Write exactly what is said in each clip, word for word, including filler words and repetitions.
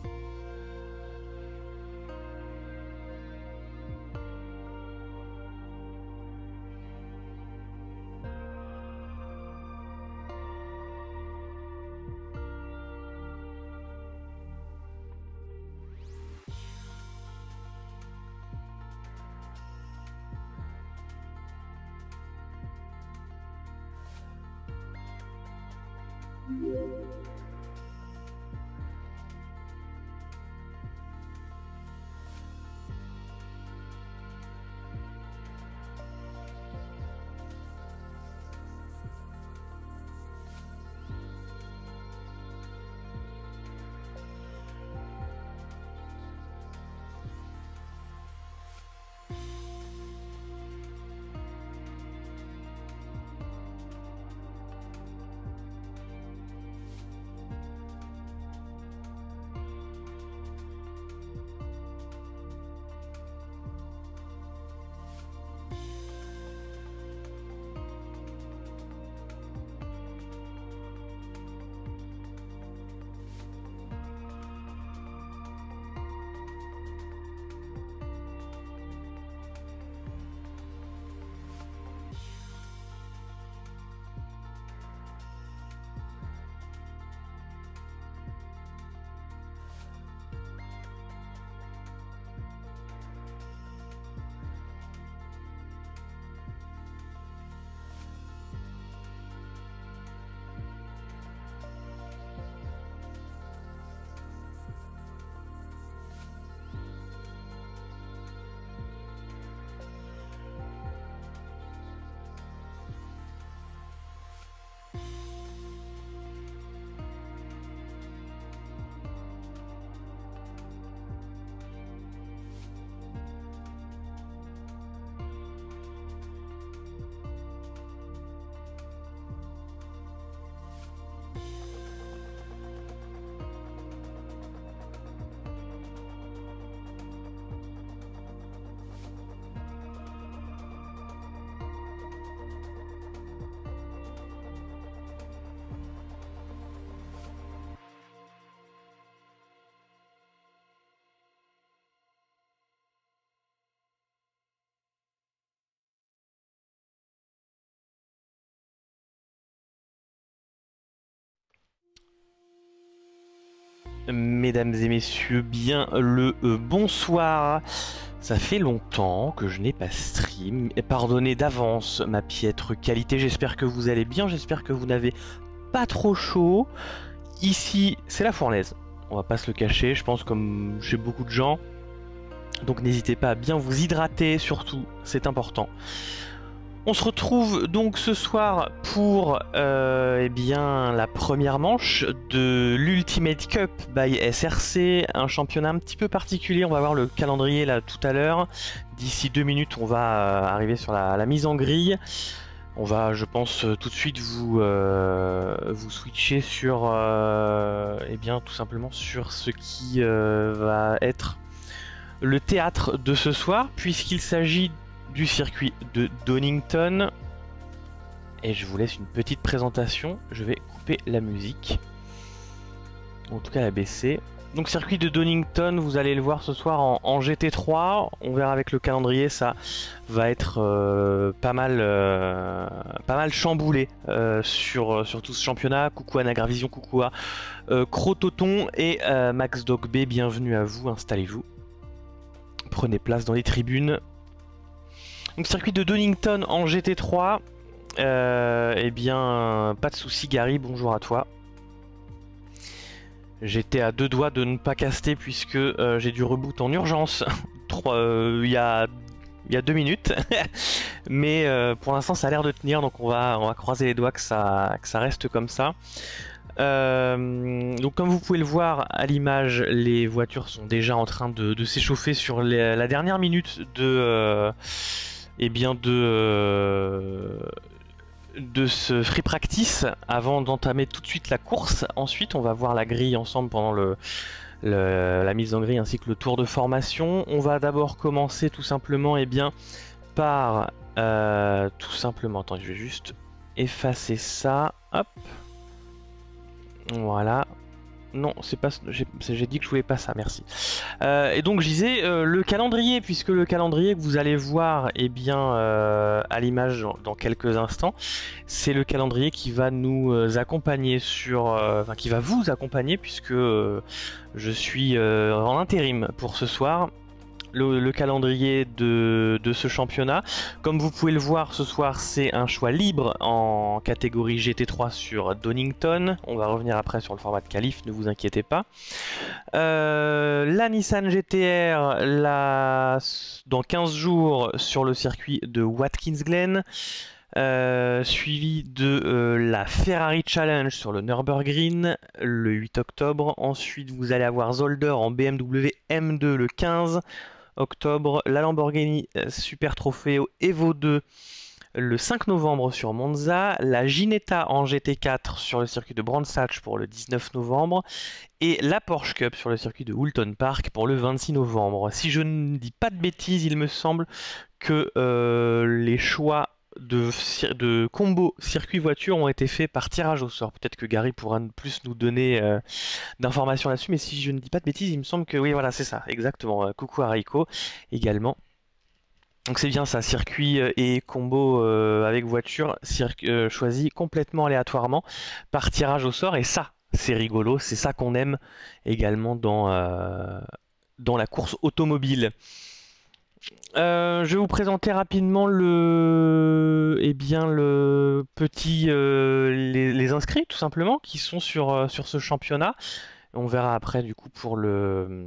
Mesdames et messieurs, bien le euh, bonsoir. Ça fait longtemps que je n'ai pas stream. Et pardonnez d'avance ma piètre qualité. J'espère que vous allez bien. J'espère que vous n'avez pas trop chaud. Ici, c'est la fournaise. On va pas se le cacher. Je pense comme chez beaucoup de gens. Donc n'hésitez pas à bien vous hydrater. Surtout, c'est important. On se retrouve donc ce soir pour euh, eh bien, la première manche de l'Ultimate Cup by S R C, un championnat un petit peu particulier. On va voir le calendrier là tout à l'heure. D'ici deux minutes, on va euh, arriver sur la, la mise en grille. On va, je pense, tout de suite vous, euh, vous switcher sur, euh, eh bien, tout simplement sur ce qui euh, va être le théâtre de ce soir, puisqu'il s'agit du circuit de Donington. Et je vous laisse une petite présentation. Je vais couper la musique. En tout cas la baisser. Donc circuit de Donington, vous allez le voir ce soir en, en G T trois. On verra avec le calendrier, ça va être euh, pas mal euh, pas mal chamboulé euh, sur, sur tout ce championnat. Coucou à Nagravision, coucou à euh, Crototon et euh, Max Dog B, bienvenue à vous, installez-vous. Prenez place dans les tribunes. Donc circuit de Donington en G T trois, euh, eh bien pas de soucis Gary, bonjour à toi. J'étais à deux doigts de ne pas caster puisque euh, j'ai dû reboot en urgence il euh, y, a, y a deux minutes. Mais euh, pour l'instant ça a l'air de tenir, donc on va, on va croiser les doigts que ça, que ça reste comme ça. Euh, donc comme vous pouvez le voir à l'image, les voitures sont déjà en train de, de s'échauffer sur les, la dernière minute de... Euh, et eh bien de, euh, de ce free practice avant d'entamer tout de suite la course. Ensuite on va voir la grille ensemble pendant le, le, la mise en grille ainsi que le tour de formation. On va d'abord commencer tout simplement et eh bien, par euh, tout simplement, attends je vais juste effacer ça, hop, voilà. Non, c'est pas. J'ai j'ai dit que je voulais pas ça, merci. Euh, et donc je disais euh, le calendrier, puisque le calendrier que vous allez voir, eh bien, euh, à l'image dans, dans quelques instants, c'est le calendrier qui va nous euh, accompagner sur, euh, enfin qui va vous accompagner, puisque euh, je suis euh, en intérim pour ce soir. Le, le calendrier de, de ce championnat. Comme vous pouvez le voir ce soir, c'est un choix libre en catégorie G T trois sur Donington. On va revenir après sur le format de qualif, ne vous inquiétez pas. Euh, la Nissan G T R la, dans quinze jours sur le circuit de Watkins Glen. Euh, suivi de euh, la Ferrari Challenge sur le Nürburgring le huit octobre. Ensuite, vous allez avoir Zolder en B M W M deux le quinze octobre, la Lamborghini Super Trofeo Evo deux le cinq novembre sur Monza, la Ginetta en G T quatre sur le circuit de Brands Hatch pour le dix-neuf novembre et la Porsche Cup sur le circuit de Woolton Park pour le vingt-six novembre. Si je ne dis pas de bêtises, il me semble que euh, les choix de, de combo circuit-voiture ont été faits par tirage au sort. Peut-être que Gary pourra plus nous donner euh, d'informations là-dessus, mais si je ne dis pas de bêtises, il me semble que oui, voilà, c'est ça, exactement. Coucou à Raiko également. Donc c'est bien ça, circuit et combo euh, avec voiture euh, choisi complètement aléatoirement par tirage au sort, et ça, c'est rigolo, c'est ça qu'on aime également dans, euh, dans la course automobile. Euh, je vais vous présenter rapidement le, eh bien, le petit, euh, les, les inscrits tout simplement qui sont sur, euh, sur ce championnat. On verra après du coup pour le,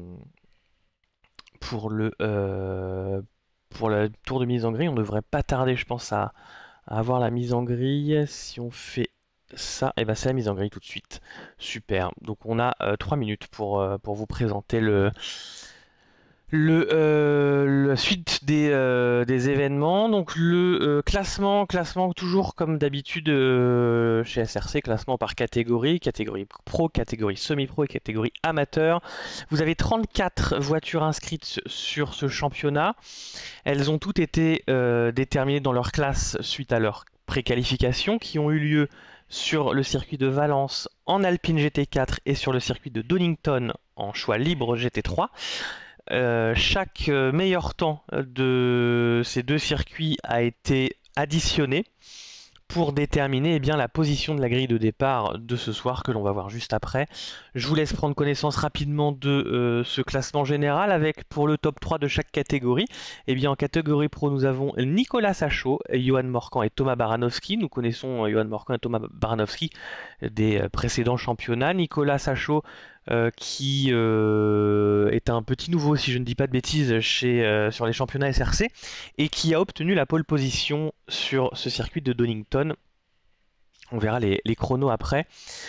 pour le, euh, pour le tour de mise en grille. On devrait pas tarder, je pense, à, à avoir la mise en grille. Si on fait ça, et eh ben c'est la mise en grille tout de suite. Super. Donc on a euh, trois minutes pour, euh, pour vous présenter le Le, euh, la suite des, euh, des événements. Donc le euh, classement, classement toujours comme d'habitude euh, chez S R C, classement par catégorie, catégorie pro, catégorie semi-pro et catégorie amateur. Vous avez trente-quatre voitures inscrites sur ce championnat. Elles ont toutes été euh, déterminées dans leur classe suite à leur préqualification qui ont eu lieu sur le circuit de Valence en Alpine G T quatre et sur le circuit de Donington en choix libre G T trois. Euh, chaque euh, meilleur temps de ces deux circuits a été additionné pour déterminer eh bien, la position de la grille de départ de ce soir que l'on va voir juste après. Je vous laisse prendre connaissance rapidement de euh, ce classement général avec pour le top trois de chaque catégorie. Eh bien, en catégorie pro, nous avons Nicolas Sachot, Johan Morcan et Thomas Baranowski. Nous connaissons euh, Johan Morcan et Thomas Baranowski des euh, précédents championnats. Nicolas Sachot Euh, qui euh, est un petit nouveau, si je ne dis pas de bêtises, chez, euh, sur les championnats S R C, et qui a obtenu la pole position sur ce circuit de Donington. On verra les, les chronos après.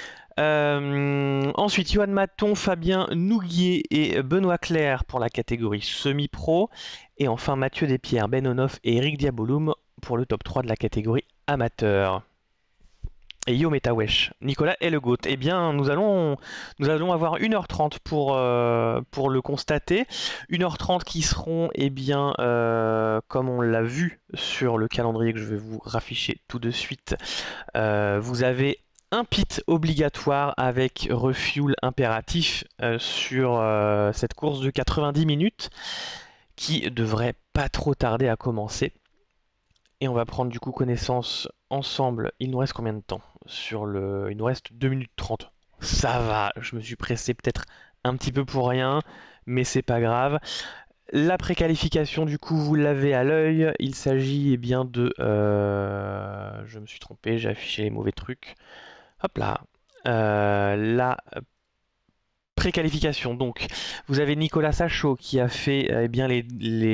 Euh, ensuite, Johan Maton, Fabien Nouguier et Benoît Clerc pour la catégorie semi-pro. Et enfin, Mathieu Despierres, Ben Onoff et Eric Diaboloum pour le top trois de la catégorie amateur. Et Yo Metawesh, Nicolas est le GOAT. Eh bien, nous allons, nous allons avoir une heure trente pour, euh, pour le constater. une heure trente qui seront, eh bien, euh, comme on l'a vu sur le calendrier que je vais vous rafficher tout de suite, euh, vous avez un pit obligatoire avec refuel impératif euh, sur euh, cette course de quatre-vingt-dix minutes qui devrait pas trop tarder à commencer. Et on va prendre du coup connaissance ensemble. Il nous reste combien de temps sur le... Il nous reste deux minutes trente. Ça va, je me suis pressé peut-être un petit peu pour rien, mais c'est pas grave. La préqualification, du coup, vous l'avez à l'œil. Il s'agit eh bien de... Euh... Je me suis trompé, j'ai affiché les mauvais trucs. Hop là. Euh, la préqualification, donc, vous avez Nicolas Sachot qui a fait eh bien les...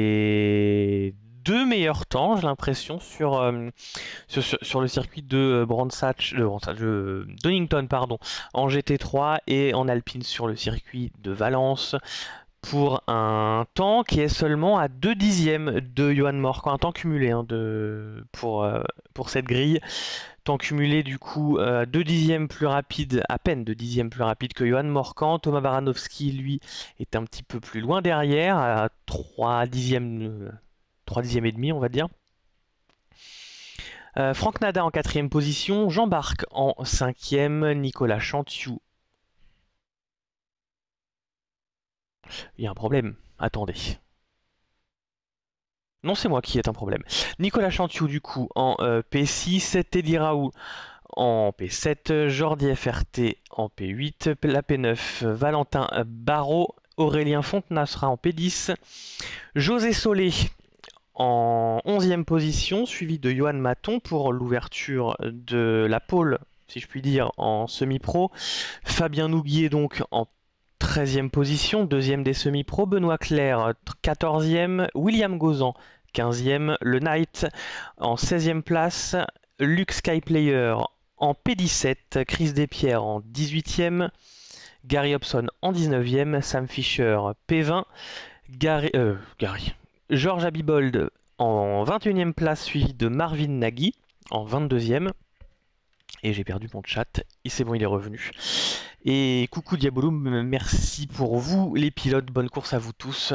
les deux meilleurs temps, j'ai l'impression, sur, euh, sur, sur, sur le circuit de Brands Hatch, de, de Donington, pardon, en G T trois et en Alpine sur le circuit de Valence pour un temps qui est seulement à deux dixièmes de Johan Morcan, un temps cumulé hein, de, pour, euh, pour cette grille. Temps cumulé du coup euh, deux dixièmes plus rapide, à peine deux dixièmes plus rapide que Johan Morcan. Thomas Baranowski, lui, est un petit peu plus loin derrière, à trois dixièmes... Euh, trois dixièmes et demi, on va dire. Euh, Franck Nada en quatrième position, Jean Barque en cinquième, Nicolas Chantiou Il y a un problème. Attendez. Non, c'est moi qui ai un problème. Nicolas Chantiou, du coup, en euh, P six. Teddy Raoult en P sept. Jordi F R T en P huit. La P neuf. Valentin Barrault. Aurélien Fontenay sera en P dix. José Solé en onzième position, suivi de Johan Maton pour l'ouverture de la pole, si je puis dire, en semi-pro. Fabien Nouguier donc en treizième position, deuxième des semi-pro. Benoît Clerc, quatorzième. William Gauzan, quinzième. Le Knight en seizième place. Luke Skyplayer en P dix-sept. Chris Despierres en dix-huitième. Gary Hobson en dix-neuvième. Sam Fisher P vingt. Gary... Euh, Gary... Georges Abibold en vingt et unième place, suivi de Marvin Nagy en vingt-deuxième. Et j'ai perdu mon chat, et c'est bon, il est revenu. Et coucou Diaboloum, merci pour vous les pilotes, bonne course à vous tous.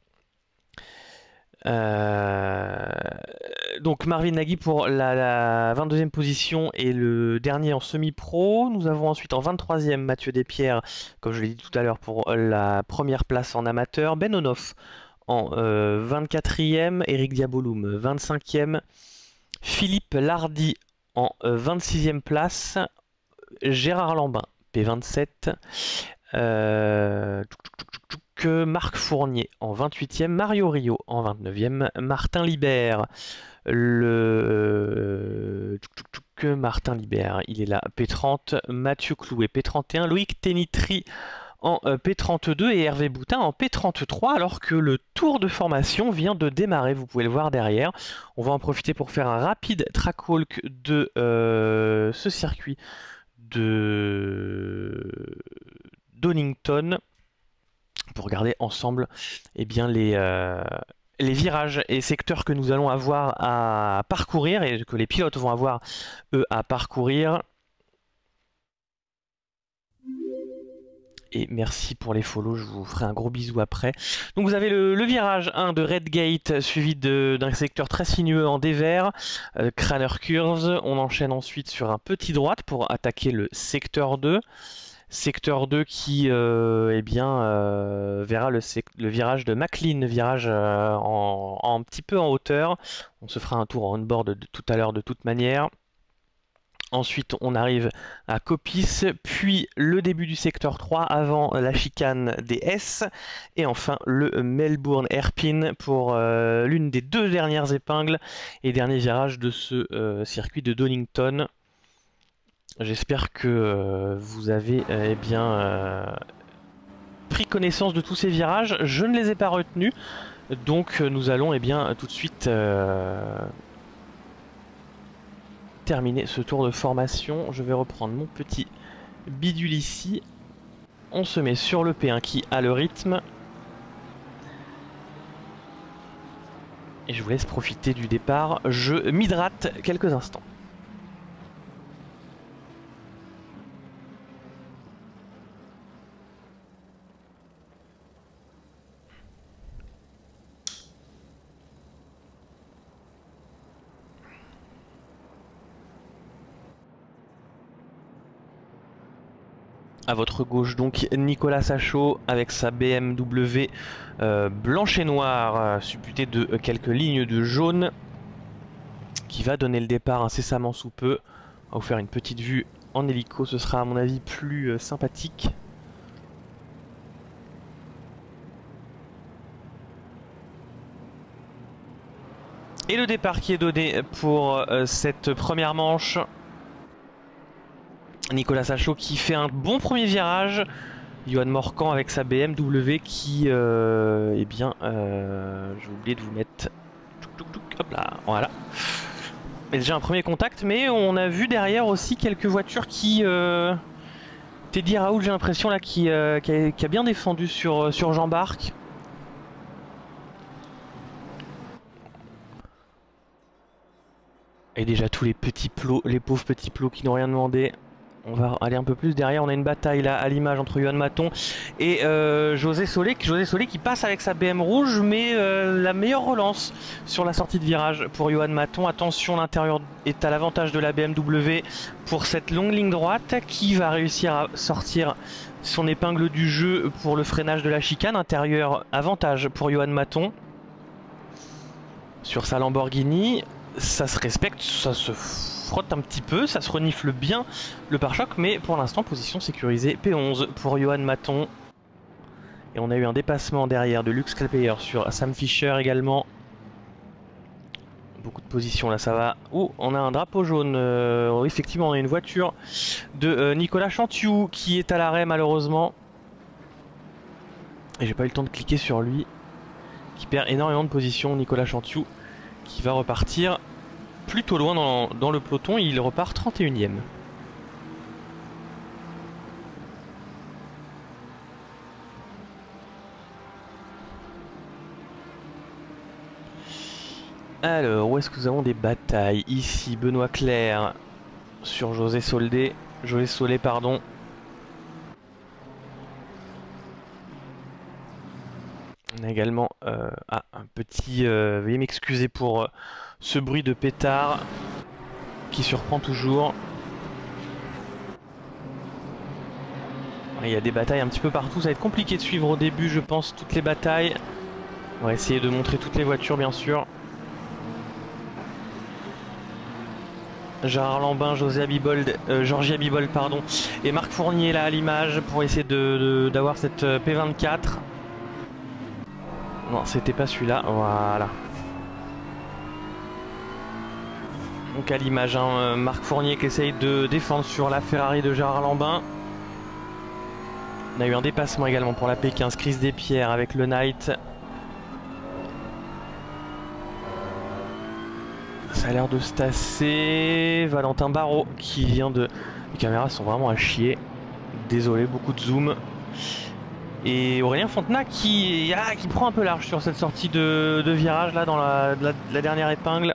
Euh... Donc Marvin Nagy pour la, la vingt-deuxième position et le dernier en semi-pro. Nous avons ensuite en vingt-troisième Mathieu Despierres, comme je l'ai dit tout à l'heure, pour la première place en amateur. Ben Onoff en euh, vingt-quatrième, Eric Diaboloum vingt-cinquième, Philippe Lardy en euh, vingt-sixième place, Gérard Lambin P vingt-sept, euh, Marc Fournier en vingt-huitième, Mario Rio en vingt-neuvième, Martin Libert, le euh, Martin Libert, il est là, P trente, Mathieu Clouet P trente et un, Loïc Ténitry en P trente-deux et Hervé Boutin en P trente-trois, alors que le tour de formation vient de démarrer, vous pouvez le voir derrière. On va en profiter pour faire un rapide track walk de euh, ce circuit de Donington pour regarder ensemble eh bien, les, euh, les virages et secteurs que nous allons avoir à parcourir et que les pilotes vont avoir eux à parcourir. Et merci pour les follow, je vous ferai un gros bisou après. Donc vous avez le, le virage un de Redgate, suivi d'un secteur très sinueux en dévers, euh, Craner Curves. On enchaîne ensuite sur un petit droite pour attaquer le secteur deux. Secteur deux qui euh, eh bien, euh, verra le, le virage de McLean, virage euh, en, en un petit peu en hauteur. On se fera un tour en on-board tout à l'heure de toute manière. Ensuite, on arrive à Coppice, puis le début du secteur trois avant la chicane des S, et enfin le Melbourne Hairpin pour euh, l'une des deux dernières épingles et dernier virage de ce euh, circuit de Donington. J'espère que euh, vous avez euh, eh bien, euh, pris connaissance de tous ces virages. Je ne les ai pas retenus, donc nous allons eh bien, tout de suite... Euh, terminer ce tour de formation. Je vais reprendre mon petit bidule ici. On se met sur le P un qui a le rythme. Et je vous laisse profiter du départ. Je m'hydrate quelques instants. À votre gauche donc Nicolas Sachot avec sa B M W euh, blanche et noire euh, supputée de euh, quelques lignes de jaune qui va donner le départ incessamment sous peu. On va vous faire une petite vue en hélico, ce sera à mon avis plus euh, sympathique. Et le départ qui est donné pour euh, cette première manche. Nicolas Sachot qui fait un bon premier virage. Johan Morcan avec sa B M W qui, euh, eh bien, euh, j'ai oublié de vous mettre, hop là, voilà. Mais déjà un premier contact, mais on a vu derrière aussi quelques voitures qui, euh, Teddy Raoult, j'ai l'impression là, qui, euh, qui, a, qui a bien défendu sur sur Jean-Barc. Et déjà tous les petits plots, les pauvres petits plots qui n'ont rien demandé. On va aller un peu plus derrière. On a une bataille là à l'image entre Johan Maton et euh, José Solé. José Solé qui passe avec sa B M rouge, mais euh, la meilleure relance sur la sortie de virage pour Johan Maton. Attention, l'intérieur est à l'avantage de la B M W pour cette longue ligne droite. Qui va réussir à sortir son épingle du jeu pour le freinage de la chicane? Intérieur, avantage pour Johan Maton. Sur sa Lamborghini, ça se respecte, ça se frotte un petit peu, ça se renifle bien le pare-choc, mais pour l'instant position sécurisée P onze pour Johan Maton. Et on a eu un dépassement derrière de Lux Player sur Sam Fischer également. Beaucoup de positions là, ça va. Oh, on a un drapeau jaune. Euh, effectivement, on a une voiture de euh, Nicolas Chantiou qui est à l'arrêt malheureusement. Et j'ai pas eu le temps de cliquer sur lui. Qui perd énormément de positions, Nicolas Chantiou, qui va repartir plutôt loin dans, dans le peloton. Il repart trente et unième. Alors, où est-ce que nous avons des batailles? Ici, Benoît Clerc sur José Soldé. José Solé, pardon. On a également euh, ah, un petit... Euh, veuillez m'excuser pour euh, ce bruit de pétard qui surprend toujours. Il y a des batailles un petit peu partout. Ça va être compliqué de suivre au début, je pense, toutes les batailles. On va essayer de montrer toutes les voitures, bien sûr. Gérard Lambin, José Abibold, euh, Georgie Abibold, pardon, et Marc Fournier là à l'image pour essayer de, de, d'avoir cette P vingt-quatre. Non, c'était pas celui-là, voilà. Donc à l'image, hein, Marc Fournier qui essaye de défendre sur la Ferrari de Gérard Lambin. On a eu un dépassement également pour la P quinze, Chris Despierres avec le Knight. Ça a l'air de se tasser. Valentin Barrault qui vient de... Les caméras sont vraiment à chier. Désolé, beaucoup de zoom. Et Aurélien Fontenay qui, ah, qui prend un peu large sur cette sortie de, de virage là dans la, la, la dernière épingle.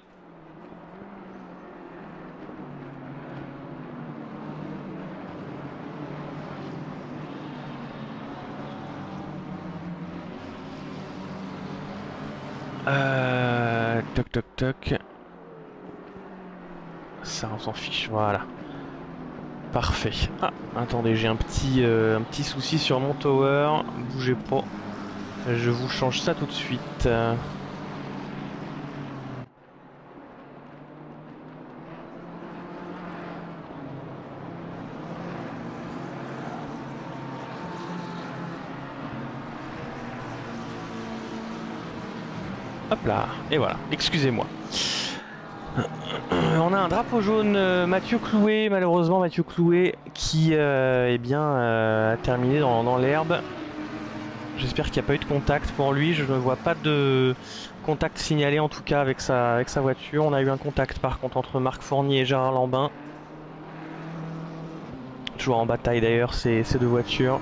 Euh, toc toc toc. Ça on s'en fiche, voilà. Parfait. Ah, attendez, j'ai un petit, euh, un petit souci sur mon tower. Bougez pas. Je vous change ça tout de suite. Hop là, et voilà, excusez-moi. On a un drapeau jaune, euh, Mathieu Clouet, malheureusement Mathieu Clouet qui euh, eh bien, euh, a terminé dans, dans l'herbe. J'espère qu'il n'y a pas eu de contact pour lui, je ne vois pas de contact signalé en tout cas avec sa, avec sa voiture. On a eu un contact par contre entre Marc Fournier et Gérard Lambin. Toujours en bataille d'ailleurs ces, ces deux voitures.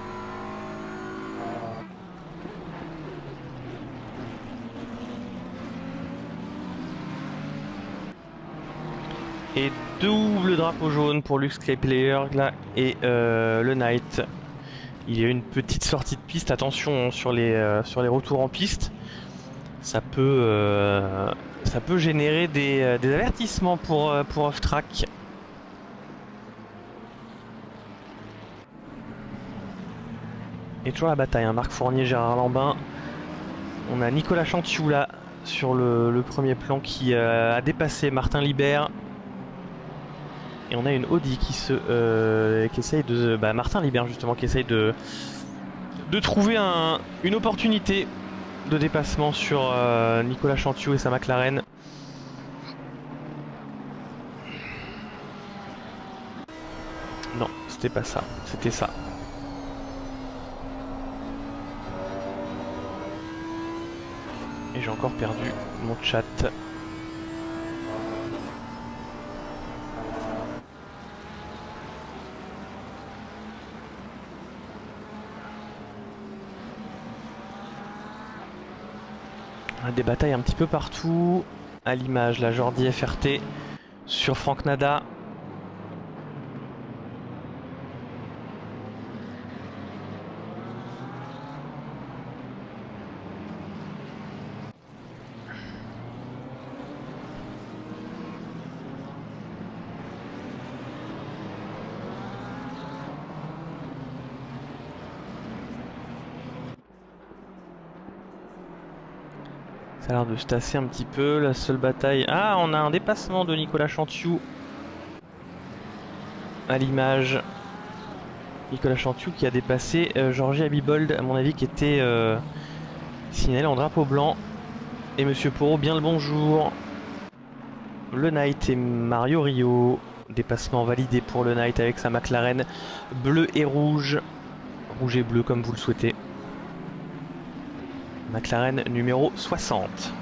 Et double drapeau jaune pour Lux Player là et euh, le Knight. Il y a une petite sortie de piste, attention sur les, euh, sur les retours en piste. Ça peut, euh, ça peut générer des, euh, des avertissements pour, euh, pour off-track. Et toujours la bataille, hein. Marc Fournier, Gérard Lambin. On a Nicolas Chantiou là sur le, le premier plan qui euh, a dépassé Martin Libert. Et on a une Audi qui se euh, qui essaye de... Bah, Martin Libert justement qui essaye de, de trouver un, une opportunité de dépassement sur euh, Nicolas Chantiou et sa McLaren. Non, c'était pas ça, c'était ça. Et j'ai encore perdu mon chat. Des batailles un petit peu partout, à l'image la Jordi F R T sur Franck Nada. Ça a l'air de se tasser un petit peu. La seule bataille... Ah, on a un dépassement de Nicolas Chantiou. À l'image. Nicolas Chantiou qui a dépassé euh, Georgie Abibold, à mon avis, qui était euh, signalé en drapeau blanc. Et Monsieur Porot, bien le bonjour. Le Knight et Mario Rio. Dépassement validé pour le Knight avec sa McLaren bleu et rouge. Rouge et bleu comme vous le souhaitez. McLaren numéro soixante.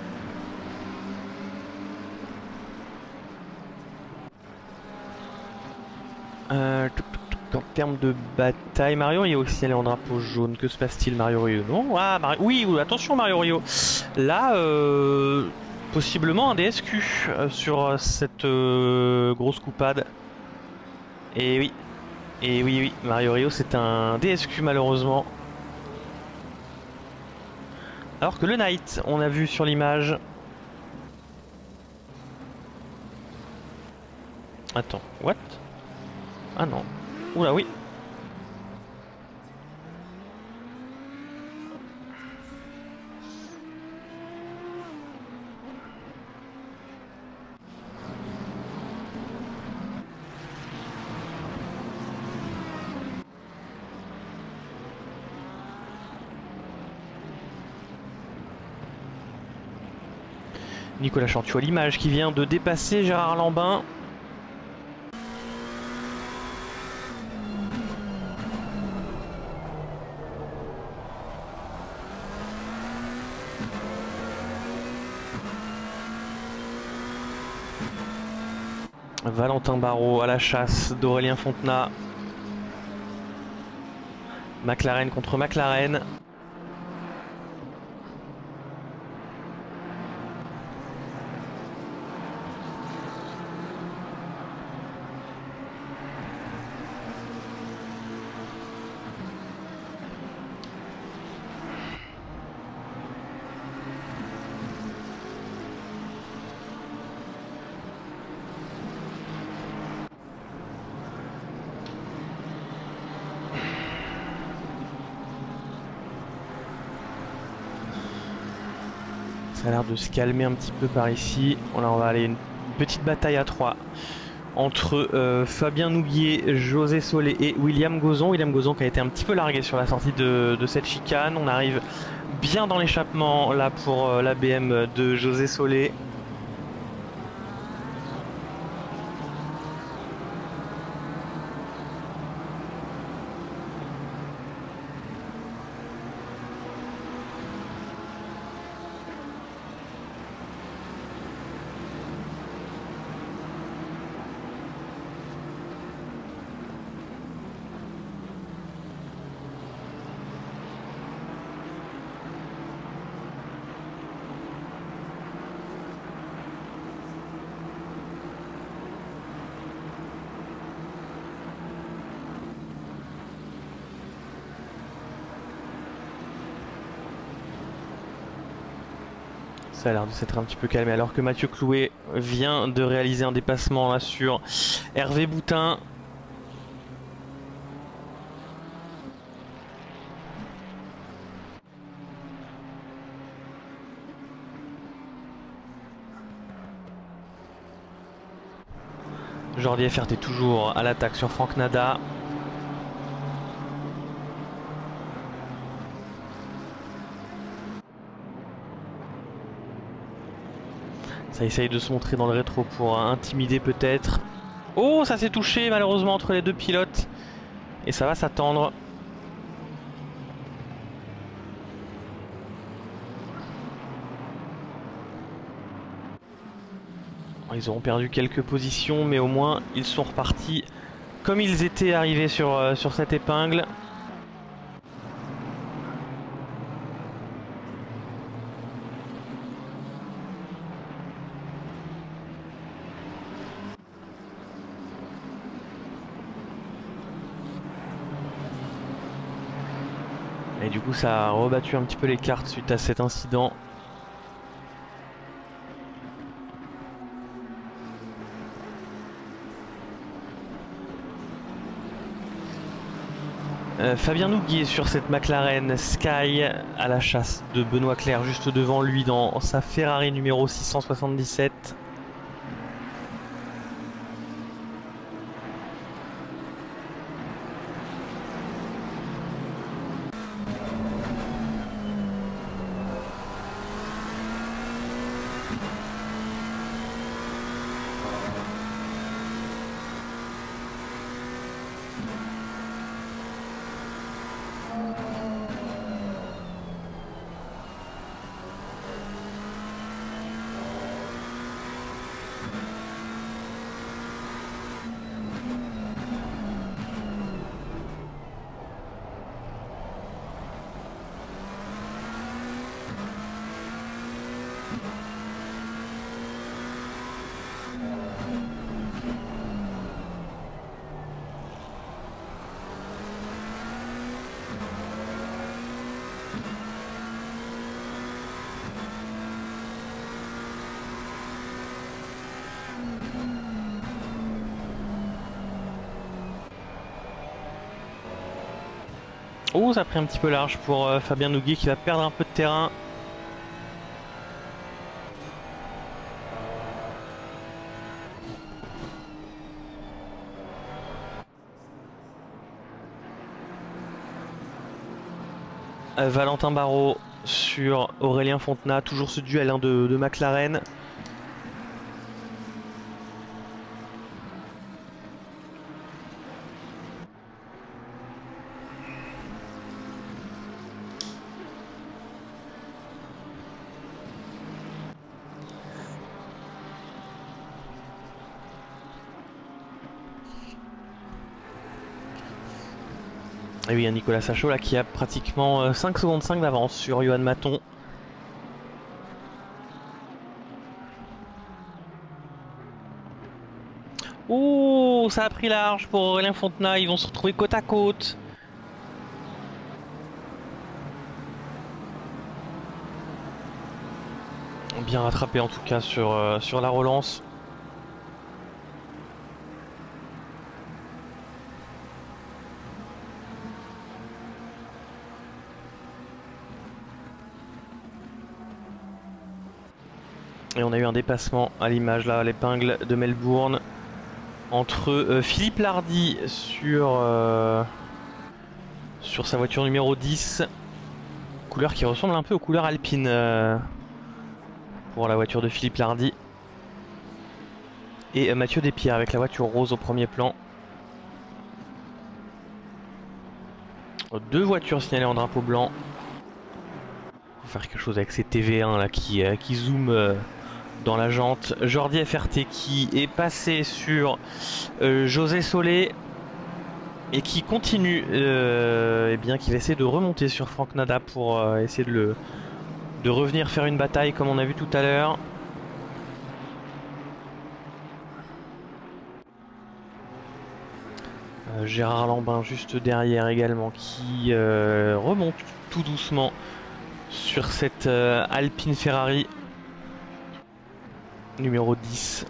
Euh, en termes de bataille, Mario Rio aussi elle est en drapeau jaune. Que se passe-t-il, Mario Rio? Non, ah, Mario... oui, oui, attention Mario Rio. Là, euh, possiblement un D S Q euh, sur cette euh, grosse coupade. Et oui, et oui, oui, Mario Rio c'est un D S Q malheureusement. Alors que le Knight, on a vu sur l'image. Attends, what? Ah non. Oula, oui. Nicolas Chantiou à l'image qui vient de dépasser Gérard Lambin. Valentin Barraud à la chasse d'Aurélien Fontenat. McLaren contre McLaren. Ça a l'air de se calmer un petit peu par ici. Là, on va aller une petite bataille à trois entre euh, Fabien Nouguier, José Solé et William Gozon. William Gozon qui a été un petit peu largué sur la sortie de, de cette chicane. On arrive bien dans l'échappement là pour euh, la B M de José Solé. Ça a l'air de s'être un petit peu calmé alors que Mathieu Clouet vient de réaliser un dépassement là sur Hervé Boutin. Jordi F R T toujours à l'attaque sur Franck Nada. Ça essaye de se montrer dans le rétro pour intimider peut-être. Oh, ça s'est touché malheureusement entre les deux pilotes. Et ça va s'attendre. Ils auront perdu quelques positions, mais au moins ils sont repartis comme ils étaient arrivés sur, euh, sur cette épingle. Et du coup ça a rebattu un petit peu les cartes suite à cet incident. Euh, Fabien Nougui est sur cette McLaren Sky à la chasse de Benoît Clerc juste devant lui dans sa Ferrari numéro six cent soixante-dix-sept. Oh, ça a pris un petit peu large pour euh, Fabien Nougui qui va perdre un peu de terrain. Euh, Valentin Barraud sur Aurélien Fontenat, toujours ce duel hein, de, de McLaren. Et oui, il y a Nicolas Sachot là qui a pratiquement euh, cinq secondes cinq d'avance sur Johan Maton. Oh, ça a pris large pour Aurélien Fontenat, ils vont se retrouver côte à côte. Bien rattrapé en tout cas sur, euh, sur la relance. Et on a eu un dépassement à l'image là, à l'épingle de Melbourne. Entre euh, Philippe Lardy sur, euh, sur sa voiture numéro dix. Couleur qui ressemble un peu aux couleurs alpines euh, pour la voiture de Philippe Lardy. Et euh, Mathieu Despierres avec la voiture rose au premier plan. Deux voitures signalées en drapeau blanc. On va faire quelque chose avec ces T V un là qui, euh, qui zoom euh, dans la jante. Jordi F R T qui est passé sur euh, José Solé et qui continue, euh, eh bien, qui va essayer de remonter sur Franck Nada pour euh, essayer de, le, de revenir faire une bataille comme on a vu tout à l'heure. Euh, Gérard Lambin juste derrière également qui euh, remonte tout doucement sur cette euh, Alpine Ferrari numéro dix.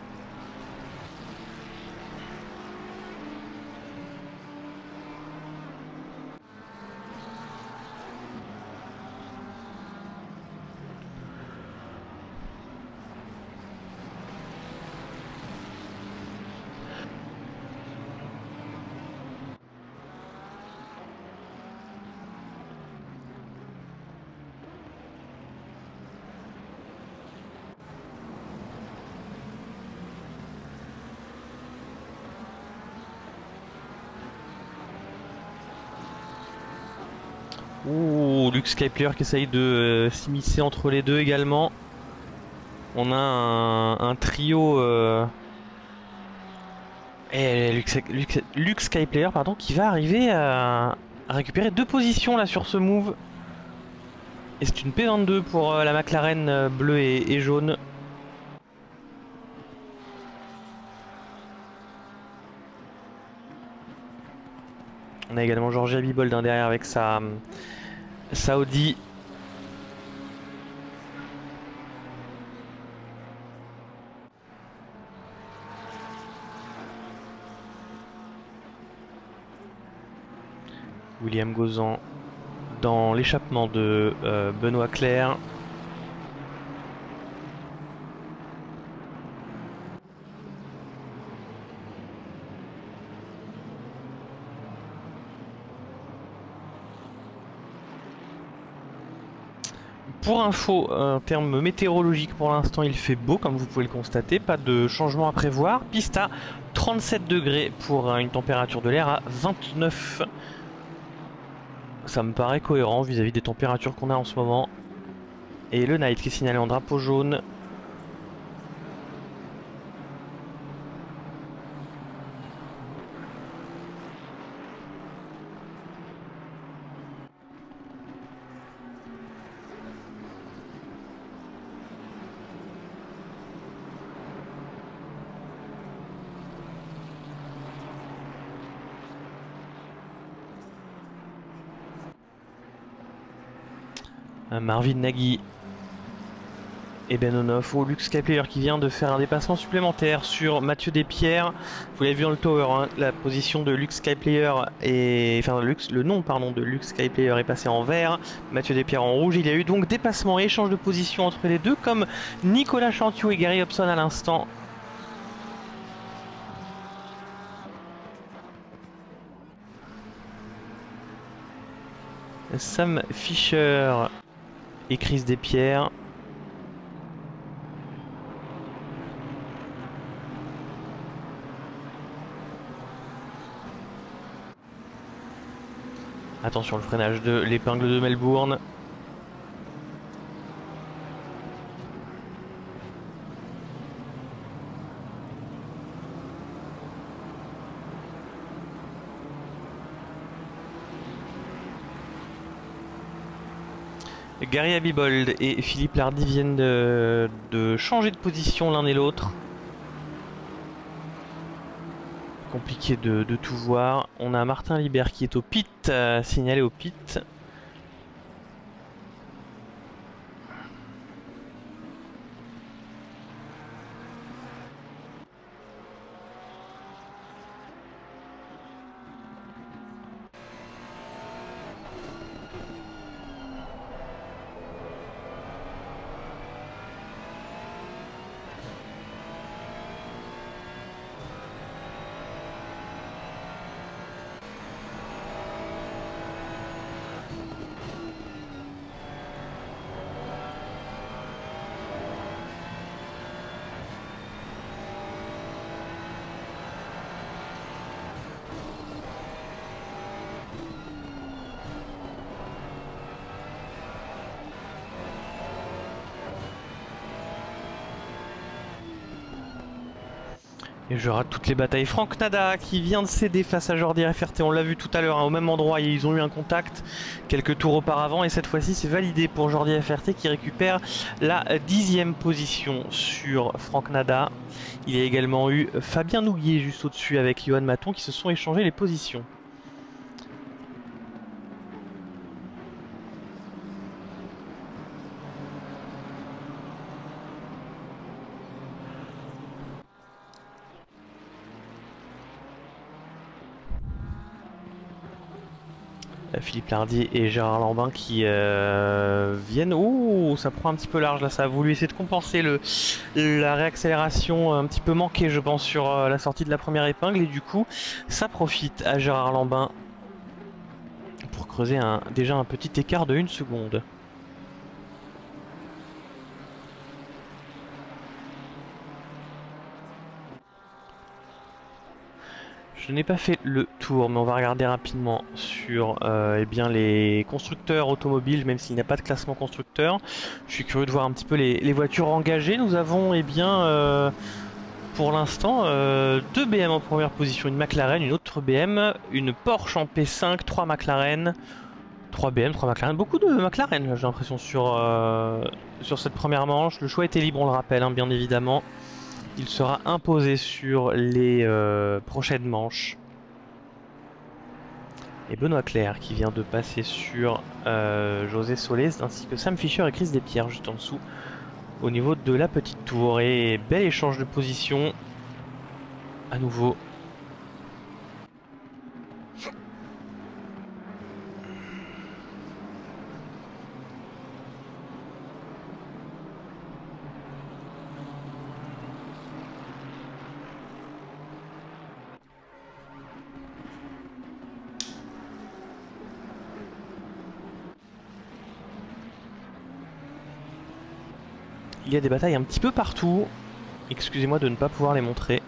Ouh, Luke Skyplayer qui essaye de euh, s'immiscer entre les deux également. On a un, un trio euh... et Luke, Luke, Luke Skyplayer pardon, qui va arriver à, à récupérer deux positions là sur ce move. Et c'est une P vingt-deux pour euh, la McLaren euh, bleue et, et jaune. On a également Georgia Bibold hein, derrière avec sa, sa Audi. William Gozan dans l'échappement de euh, Benoît Clerc. Pour info, en termes météorologiques, pour l'instant il fait beau comme vous pouvez le constater, pas de changement à prévoir. Piste à trente-sept degrés pour une température de l'air à vingt-neuf. Ça me paraît cohérent vis-à-vis des températures qu'on a en ce moment. Et le night qui est signalé en drapeau jaune. Marvin Nagy et Ben Onoff au Luke Skyplayer qui vient de faire un dépassement supplémentaire sur Mathieu Despierres. Vous l'avez vu dans le tower, hein, la position de Luke Skyplayer et enfin le, le nom pardon de Luke Skyplayer est passé en vert, Mathieu Despierres en rouge. Il y a eu donc dépassement et échange de position entre les deux, comme Nicolas Chantiou et Gary Hobson à l'instant. Sam Fischer et Chris Despierres. Attention le freinage de l'épingle de Melbourne. Gary Abibold et Philippe Lardy viennent de, de changer de position l'un et l'autre. Compliqué de, de tout voir. On a Martin Libert qui est au pit, euh, signalé au pit. Et je rate toutes les batailles. Franck Nada qui vient de céder face à Jordi F R T. On l'a vu tout à l'heure, hein, au même endroit. Ils ont eu un contact quelques tours auparavant. Et cette fois-ci, c'est validé pour Jordi F R T qui récupère la dixième position sur Franck Nada. Il y a également eu Fabien Nouguier juste au-dessus avec Johan Maton qui se sont échangés les positions. Philippe Lardy et Gérard Lambin qui euh, viennent... Ouh, ça prend un petit peu large là, ça a voulu essayer de compenser le, la réaccélération un petit peu manquée je pense sur euh, la sortie de la première épingle et du coup ça profite à Gérard Lambin pour creuser un, déjà un petit écart de une seconde. Je n'ai pas fait le tour, mais on va regarder rapidement sur euh, eh bien, les constructeurs automobiles, même s'il n'y a pas de classement constructeur. Je suis curieux de voir un petit peu les, les voitures engagées. Nous avons eh bien, euh, pour l'instant euh, deux B M en première position, une McLaren, une autre B M, une Porsche en P cinq, trois McLaren, trois B M, trois McLaren. Beaucoup de McLaren, j'ai l'impression, sur, euh, sur cette première manche. Le choix était libre, on le rappelle, hein, bien évidemment. Il sera imposé sur les euh, prochaines manches. Et Benoît Clerc qui vient de passer sur euh, José Solès ainsi que Sam Fischer et Chris Despierres juste en dessous au niveau de la petite tour. Et bel échange de position à nouveau. Il y a des batailles un petit peu partout. Excusez-moi de ne pas pouvoir les montrer.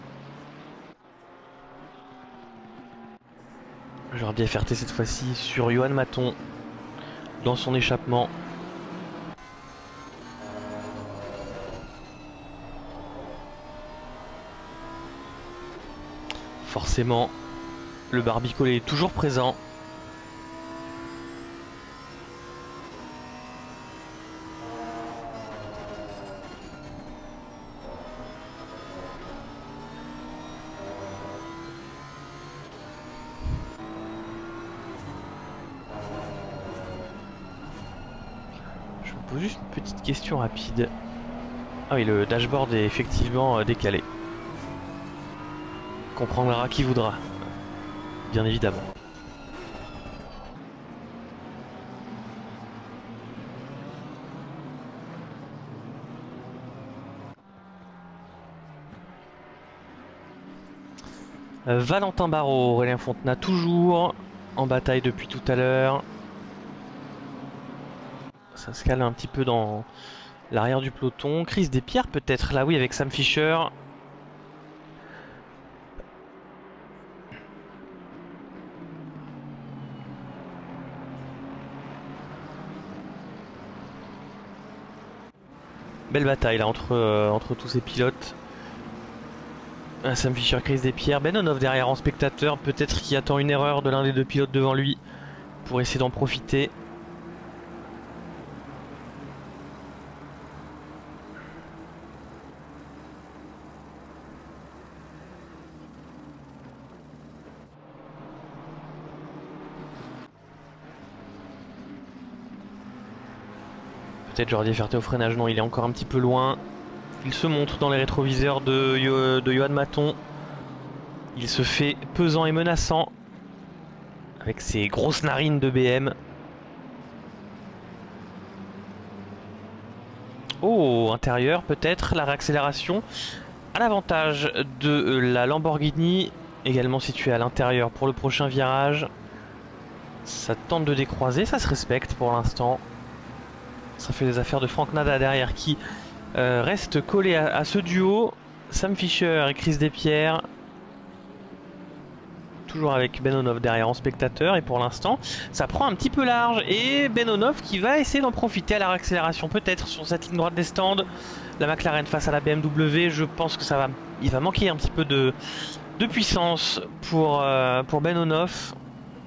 Jordi F R T cette fois-ci sur Johan Maton dans son échappement. Forcément, le barbicolé est toujours présent. Je me pose juste une petite question rapide. Ah oui, le dashboard est effectivement décalé. Comprendra qui voudra, bien évidemment. Euh, Valentin Barraud, Aurélien Fontenat toujours en bataille depuis tout à l'heure. Ça se cale un petit peu dans l'arrière du peloton. Chris Despierres peut-être là, oui, avec Sam Fischer. Belle bataille là entre, euh, entre tous ces pilotes. Ah, Sam Fischer, Chris Despierres, Benonov derrière en spectateur, peut-être qui attend une erreur de l'un des deux pilotes devant lui pour essayer d'en profiter. Peut-être Jordi F R T au freinage, non, il est encore un petit peu loin. Il se montre dans les rétroviseurs de, Yo de Johan Maton. Il se fait pesant et menaçant avec ses grosses narines de B M. Oh, intérieur peut-être, la réaccélération à l'avantage de la Lamborghini, également située à l'intérieur pour le prochain virage. Ça tente de décroiser, ça se respecte pour l'instant. Ça fait les affaires de Franck Nada derrière qui euh, reste collé à, à ce duo. Sam Fischer et Chris Despierres. Toujours avec Benonov derrière en spectateur. Et pour l'instant, ça prend un petit peu large. Et Benonov qui va essayer d'en profiter à la réaccélération peut-être sur cette ligne droite des stands. La McLaren face à la B M W. Je pense que ça va, il va manquer un petit peu de, de puissance pour, euh, pour Benonov.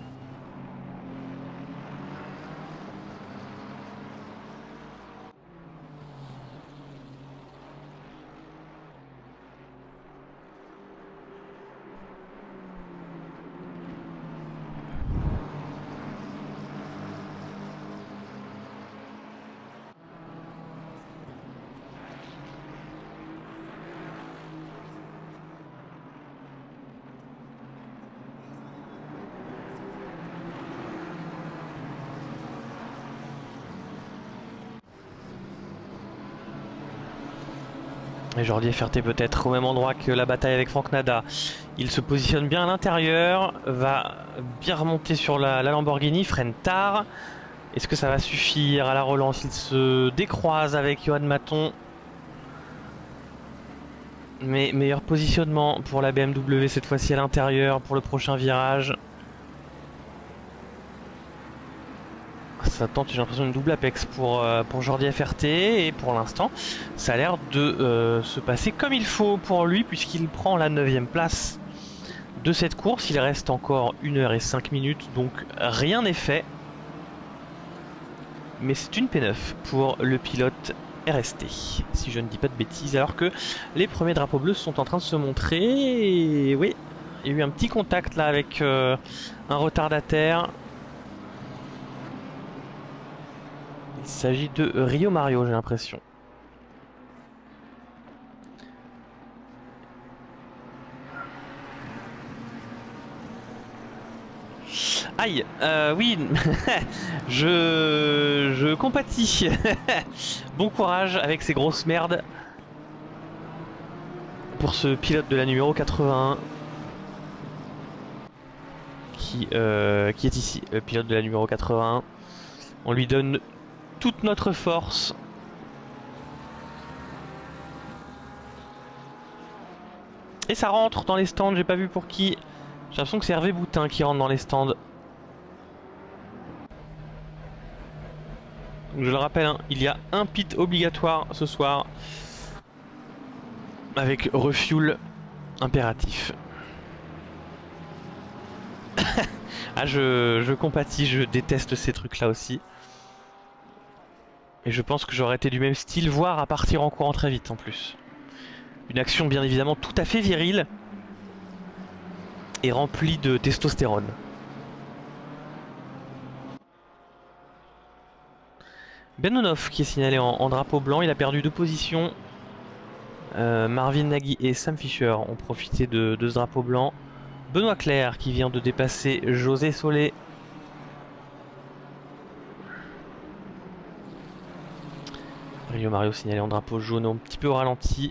Et Jordi F R T peut-être au même endroit que la bataille avec Franck Nada. Il se positionne bien à l'intérieur, va bien remonter sur la, la Lamborghini, freine tard. Est-ce que ça va suffire à la relance? Il se décroise avec Johan Maton. Mais meilleur positionnement pour la B M W cette fois-ci à l'intérieur pour le prochain virage. Ça tente, j'ai l'impression, une double apex pour, euh, pour Jordi F R T. Et pour l'instant, ça a l'air de euh, se passer comme il faut pour lui, puisqu'il prend la neuvième place de cette course. Il reste encore une heure et cinq minutes, donc rien n'est fait. Mais c'est une P neuf pour le pilote R S T, si je ne dis pas de bêtises. Alors que les premiers drapeaux bleus sont en train de se montrer. Et oui, il y a eu un petit contact là avec euh, un retardataire. Il s'agit de Rio Mario, j'ai l'impression. Aïe, euh, oui, je, je compatis. Bon courage avec ces grosses merdes pour ce pilote de la numéro quatre-vingt-un qui, euh, qui est ici, le pilote de la numéro quatre-vingt-un. On lui donne toute notre force Et ça rentre dans les stands, j'ai pas vu pour qui. J'ai l'impression que c'est Hervé Boutin qui rentre dans les stands. Donc je le rappelle, hein, il y a un pit obligatoire ce soir. Avec refuel impératif. Ah, je, je compatis, je déteste ces trucs-là aussi. Et je pense que j'aurais été du même style, voire à partir en courant très vite en plus. Une action bien évidemment tout à fait virile. Et remplie de testostérone. Benonov qui est signalé en, en drapeau blanc, il a perdu deux positions. Euh, Marvin Nagy et Sam Fisher ont profité de, de ce drapeau blanc. Benoît Clerc qui vient de dépasser José Solé. Rio Mario signalé en drapeau jaune, un petit peu au ralenti.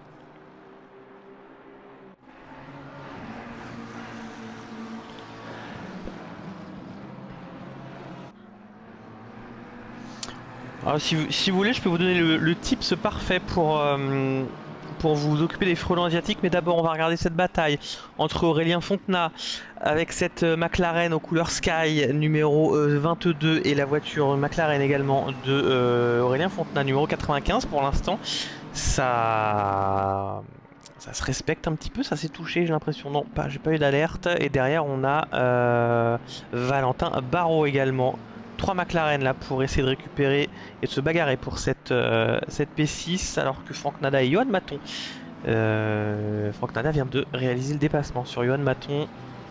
Alors si vous, si vous voulez, je peux vous donner le, le tips parfait pour, euh, pour vous occuper des frelons asiatiques. Mais d'abord, on va regarder cette bataille entre Aurélien Fontenat avec cette McLaren aux couleurs Sky numéro euh, vingt-deux et la voiture McLaren également de euh, Aurélien Fontenat numéro quatre-vingt-quinze. Pour l'instant, ça... ça se respecte un petit peu, ça s'est touché, j'ai l'impression. Non, pas, j'ai pas eu d'alerte. Et derrière, on a euh, Valentin Barraud également. Trois McLaren là pour essayer de récupérer et de se bagarrer pour cette, euh, cette P six, alors que Franck Nada et Johan Maton. Euh, Franck Nada vient de réaliser le dépassement sur Johan Maton.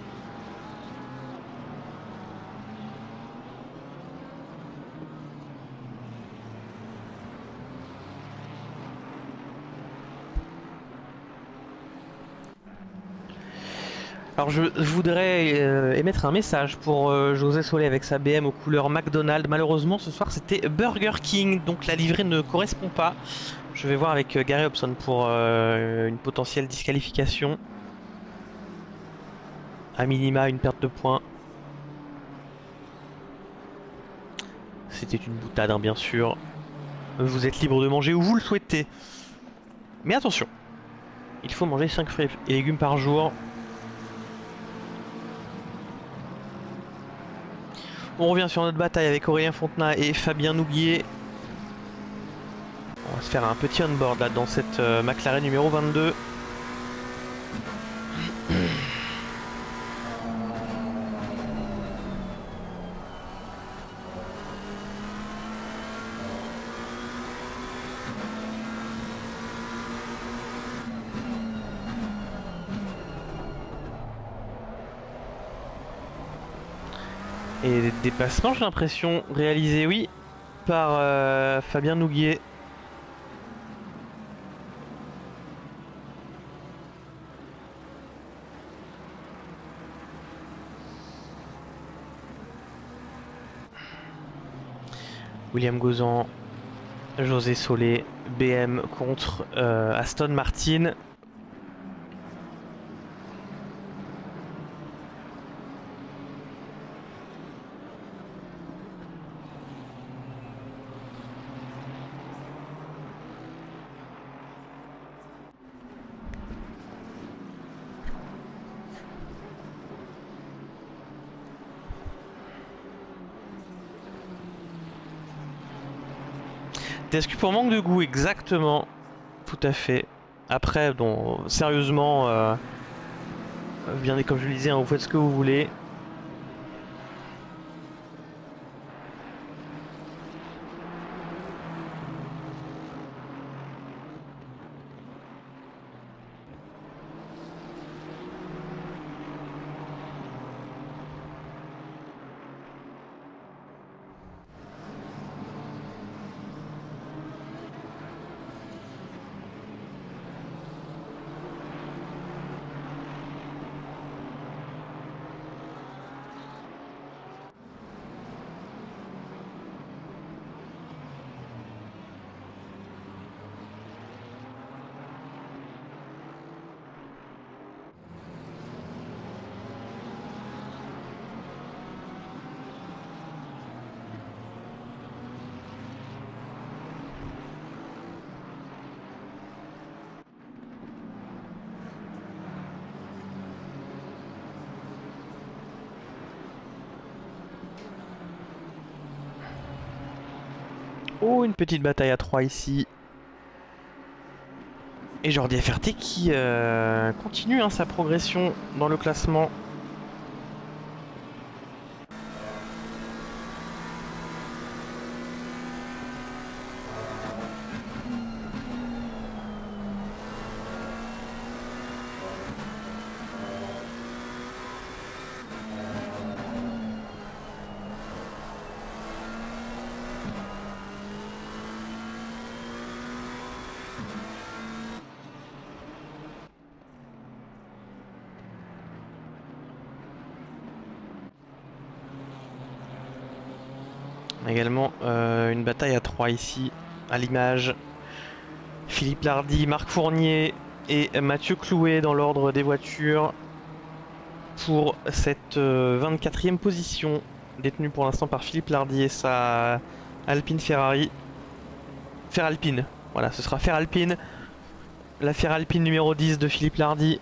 Alors je voudrais euh, émettre un message pour euh, José Solé avec sa B M aux couleurs McDonald's. Malheureusement ce soir c'était Burger King, donc la livrée ne correspond pas. Je vais voir avec euh, Gary Hobson pour euh, une potentielle disqualification. A minima une perte de points. C'était une boutade hein, bien sûr. Vous êtes libre de manger où vous le souhaitez. Mais attention, il faut manger cinq fruits et légumes par jour. On revient sur notre bataille avec Aurélien Fontenat et Fabien Nouguier. On va se faire un petit on-board là dans cette euh, McLaren numéro vingt-deux. Et des dépassements, j'ai l'impression, réalisés, oui, par euh, Fabien Nouguier. William Gozan, José Solé, B M contre euh, Aston Martin. T S Q pour manque de goût, exactement. Tout à fait. Après, bon, sérieusement, euh, bien comme je le disais, hein, vous faites ce que vous voulez. Oh, une petite bataille à trois ici. Et Jordi F R T qui euh, continue hein, sa progression dans le classement. Également euh, une bataille à trois ici, à l'image. Philippe Lardy, Marc Fournier et Mathieu Clouet dans l'ordre des voitures pour cette euh, vingt-quatrième position, détenue pour l'instant par Philippe Lardy et sa Alpine Ferrari. Feralpine, voilà, ce sera Feralpine, la Feralpine numéro dix de Philippe Lardy.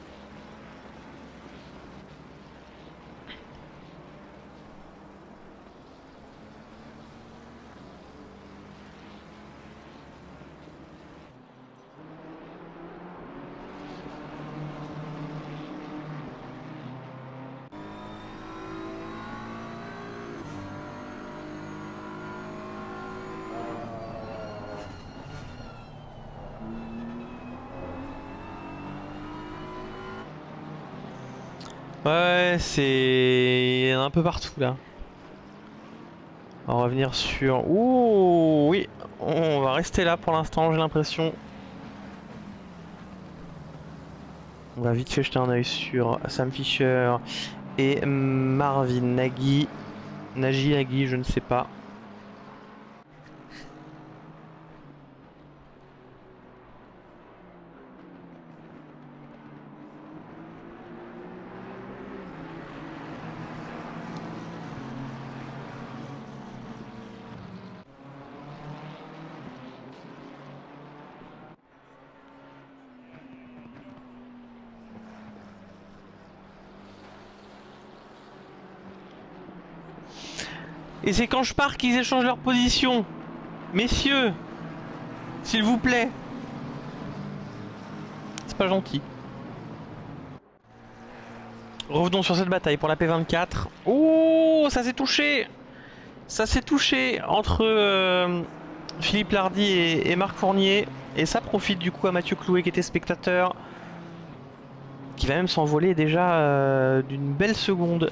Ouais, c'est un peu partout là. On va revenir sur... Ouh, oui, on va rester là pour l'instant, j'ai l'impression. On va vite fait jeter un oeil sur Sam Fisher et Marvin Nagy. Nagy, Nagy, je ne sais pas. Et c'est quand je pars qu'ils échangent leur position. Messieurs, s'il vous plaît. C'est pas gentil. Revenons sur cette bataille pour la P vingt-quatre. Oh, ça s'est touché. Ça s'est touché entre euh, Philippe Lardy et, et Marc Fournier. Et ça profite du coup à Mathieu Clouet qui était spectateur. Qui va même s'envoler déjà euh, d'une belle seconde.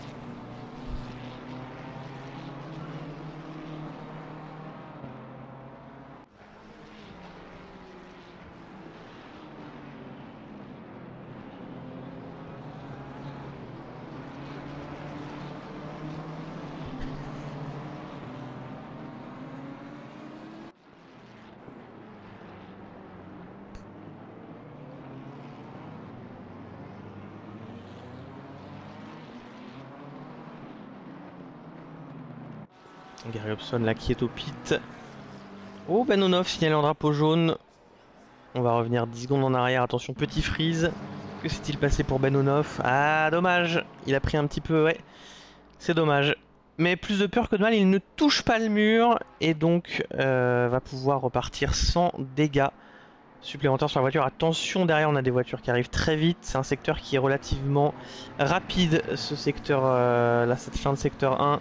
Gary Hobson là qui est au pit. Oh, Benonov signalé en drapeau jaune. On va revenir dix secondes en arrière. Attention, petit freeze. Que s'est-il passé pour Benonov? Ah, dommage. Il a pris un petit peu, ouais. C'est dommage. Mais plus de peur que de mal, il ne touche pas le mur. Et donc, euh, va pouvoir repartir sans dégâts supplémentaires sur la voiture. Attention, derrière, on a des voitures qui arrivent très vite. C'est un secteur qui est relativement rapide, ce secteur, euh, là, cette fin de secteur un.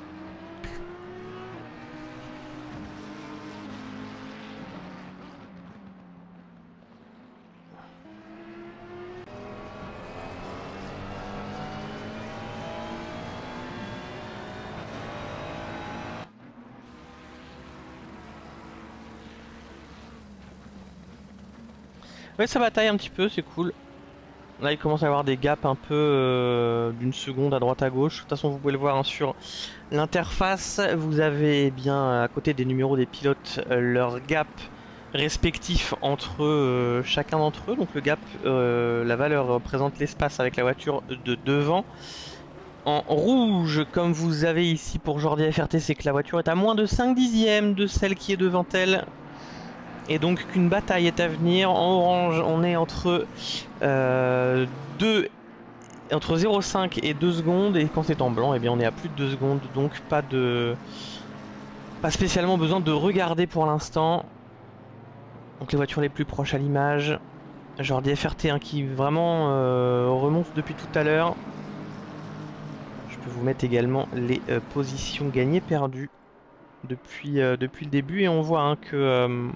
Ouais, ça bataille un petit peu, c'est cool. Là, il commence à y avoir des gaps un peu euh, d'une seconde à droite à gauche. De toute façon, vous pouvez le voir hein, sur l'interface. Vous avez eh bien à côté des numéros des pilotes euh, leur gap respectif entre euh, chacun d'entre eux. Donc le gap, euh, la valeur représente l'espace avec la voiture de devant. En rouge, comme vous avez ici pour Jordi F R T, c'est que la voiture est à moins de cinq dixièmes de celle qui est devant elle. Et donc qu'une bataille est à venir. En orange, on est entre, euh, deux, entre zéro virgule cinq et deux secondes. Et quand c'est en blanc, eh bien, on est à plus de deux secondes. Donc pas de, pas spécialement besoin de regarder pour l'instant. Donc les voitures les plus proches à l'image. Jordi F R T hein, qui vraiment euh, remonte depuis tout à l'heure. Je peux vous mettre également les euh, positions gagnées perdues depuis, euh, depuis le début et on voit hein, que euh,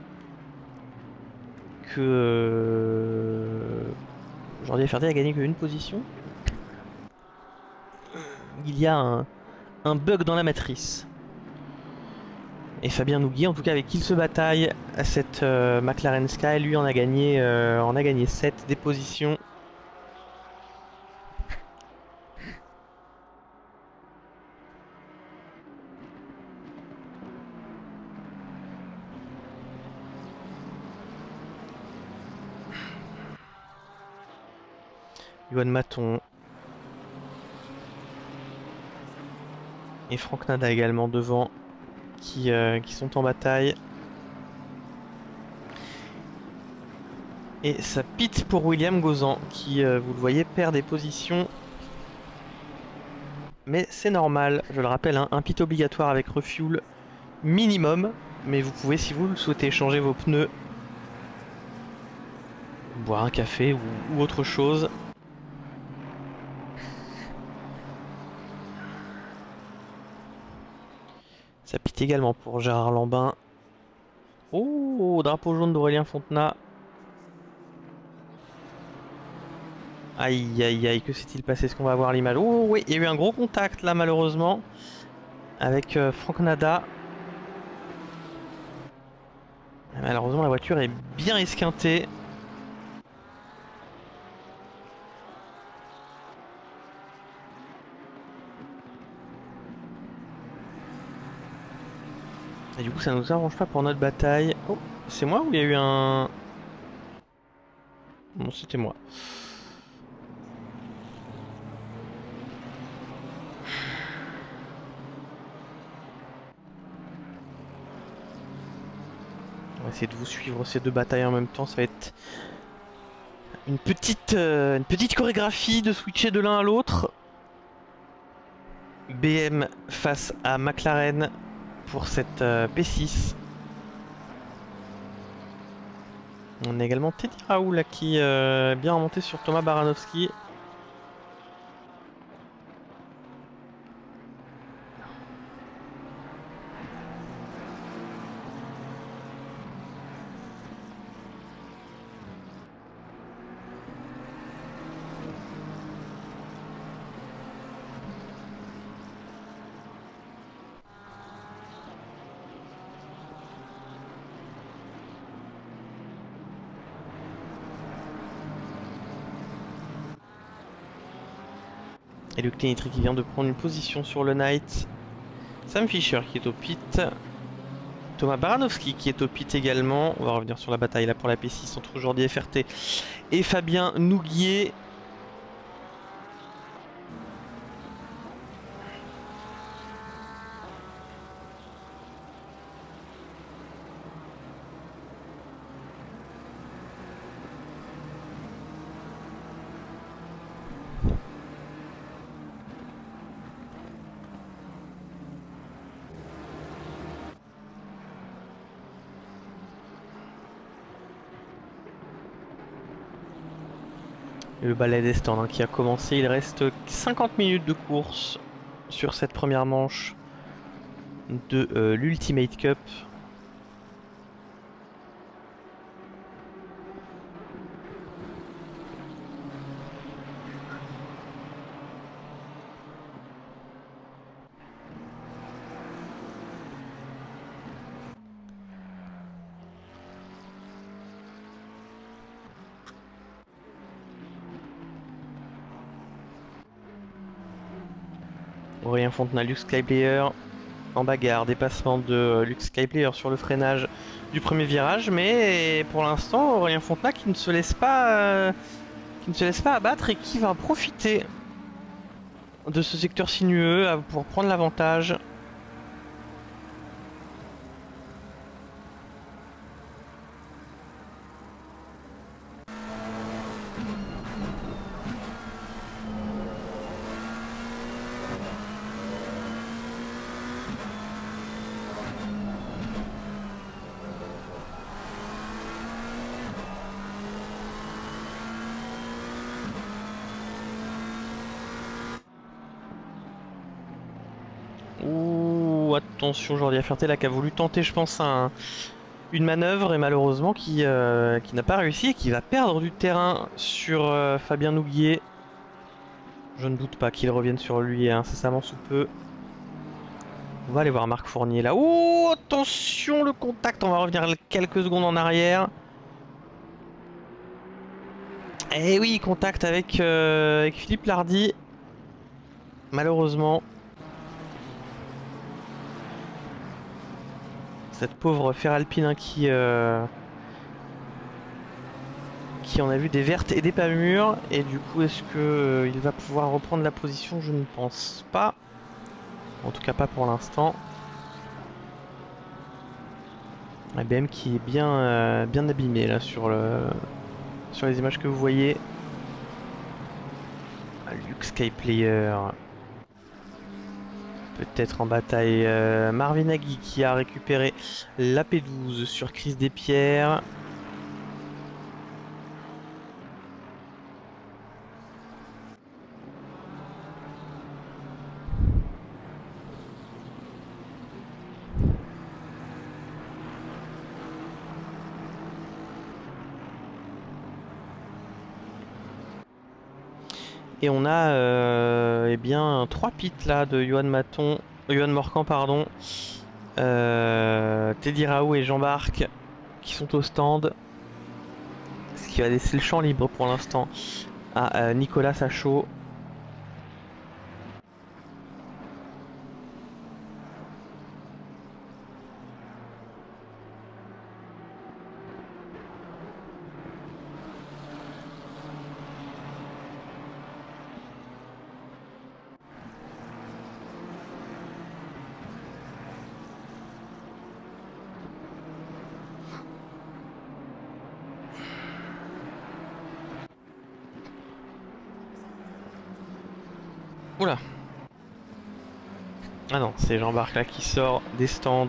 que euh, Jordi F R T a gagné qu'une position. Il y a un, un bug dans la matrice. Et Fabien Nougui, en tout cas avec qui il se bataille à cette euh, McLaren Sky, lui en a gagné, euh, en a gagné sept des positions. Yoann Maton. Et Franck Nada également devant, qui, euh, qui sont en bataille. Et ça pite pour William Gozan, qui, euh, vous le voyez, perd des positions. Mais c'est normal, je le rappelle, hein, un pit obligatoire avec refuel minimum. Mais vous pouvez, si vous le souhaitez, changer vos pneus, boire un café ou, ou autre chose. Ça pite également pour Gérard Lambin. Oh, drapeau jaune d'Aurélien Fontenat. Aïe aïe aïe, que s'est-il passé? Est-ce qu'on va voir l'image? Oh oui, il y a eu un gros contact là malheureusement avec euh, Franck Nada. Malheureusement la voiture est bien esquintée. Et du coup ça nous arrange pas pour notre bataille. Oh, c'est moi ou il y a eu un... Non, c'était moi. On va essayer de vous suivre ces deux batailles en même temps, ça va être une petite, euh, une petite chorégraphie de switcher de l'un à l'autre. B M face à McLaren pour cette euh, P six. On a également Teddy Raoul qui est euh, bien remonté sur Thomas Baranowski. Et Luc Tenitri qui vient de prendre une position sur le Night. Sam Fisher qui est au pit. Thomas Baranowski qui est au pit également. On va revenir sur la bataille là pour la P six entre Jordi F R T et Fabien Nouguier. Le balai des stands hein, qui a commencé, il reste cinquante minutes de course sur cette première manche de euh, l'Ultimate Cup. Aurélien Fontenat, Luke Skyplayer en bagarre, dépassement de Luke Skyplayer sur le freinage du premier virage, mais pour l'instant Aurélien Fontenat qui ne se laisse pas euh, qui ne se laisse pas abattre et qui va profiter de ce secteur sinueux pour prendre l'avantage. attention, Jordi Aferté là qui a voulu tenter je pense un, une manœuvre et malheureusement qui, euh, qui n'a pas réussi et qui va perdre du terrain sur euh, Fabien Nouguier. Je ne doute pas qu'il revienne sur lui incessamment sous peu. On va aller voir Marc Fournier là. Oh, attention le contact, on va revenir quelques secondes en arrière. Eh oui, contact avec, euh, avec Philippe Lardy. Malheureusement. Cette pauvre Feralpine hein, qui, euh, qui en a vu des vertes et des pas mûres. Et du coup, est-ce qu'il euh, va pouvoir reprendre la position? Je ne pense pas. En tout cas, pas pour l'instant. A B M qui est bien, euh, bien abîmé là sur, le, sur les images que vous voyez. Luke Skyplayer. Peut-être en bataille. Euh, Marvin Agui qui a récupéré la P douze sur Chris Despierres. Et on a euh, eh bien trois pits là de Johan Maton, Johan Morcan pardon, euh, Teddy Raoult et Jean-Barc qui sont au stand, ce qui va laisser le champ libre pour l'instant à euh, Nicolas Sachot. Oula. Ah non, c'est Jean-Barc là qui sort des stands.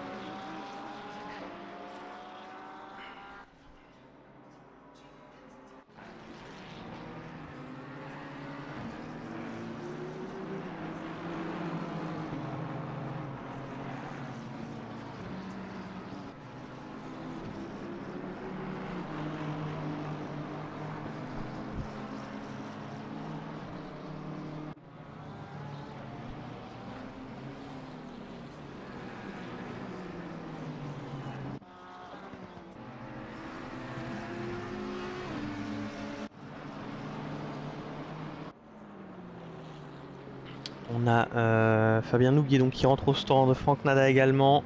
On a euh, Fabien Nouguier donc qui rentre au stand, Franck Nada également.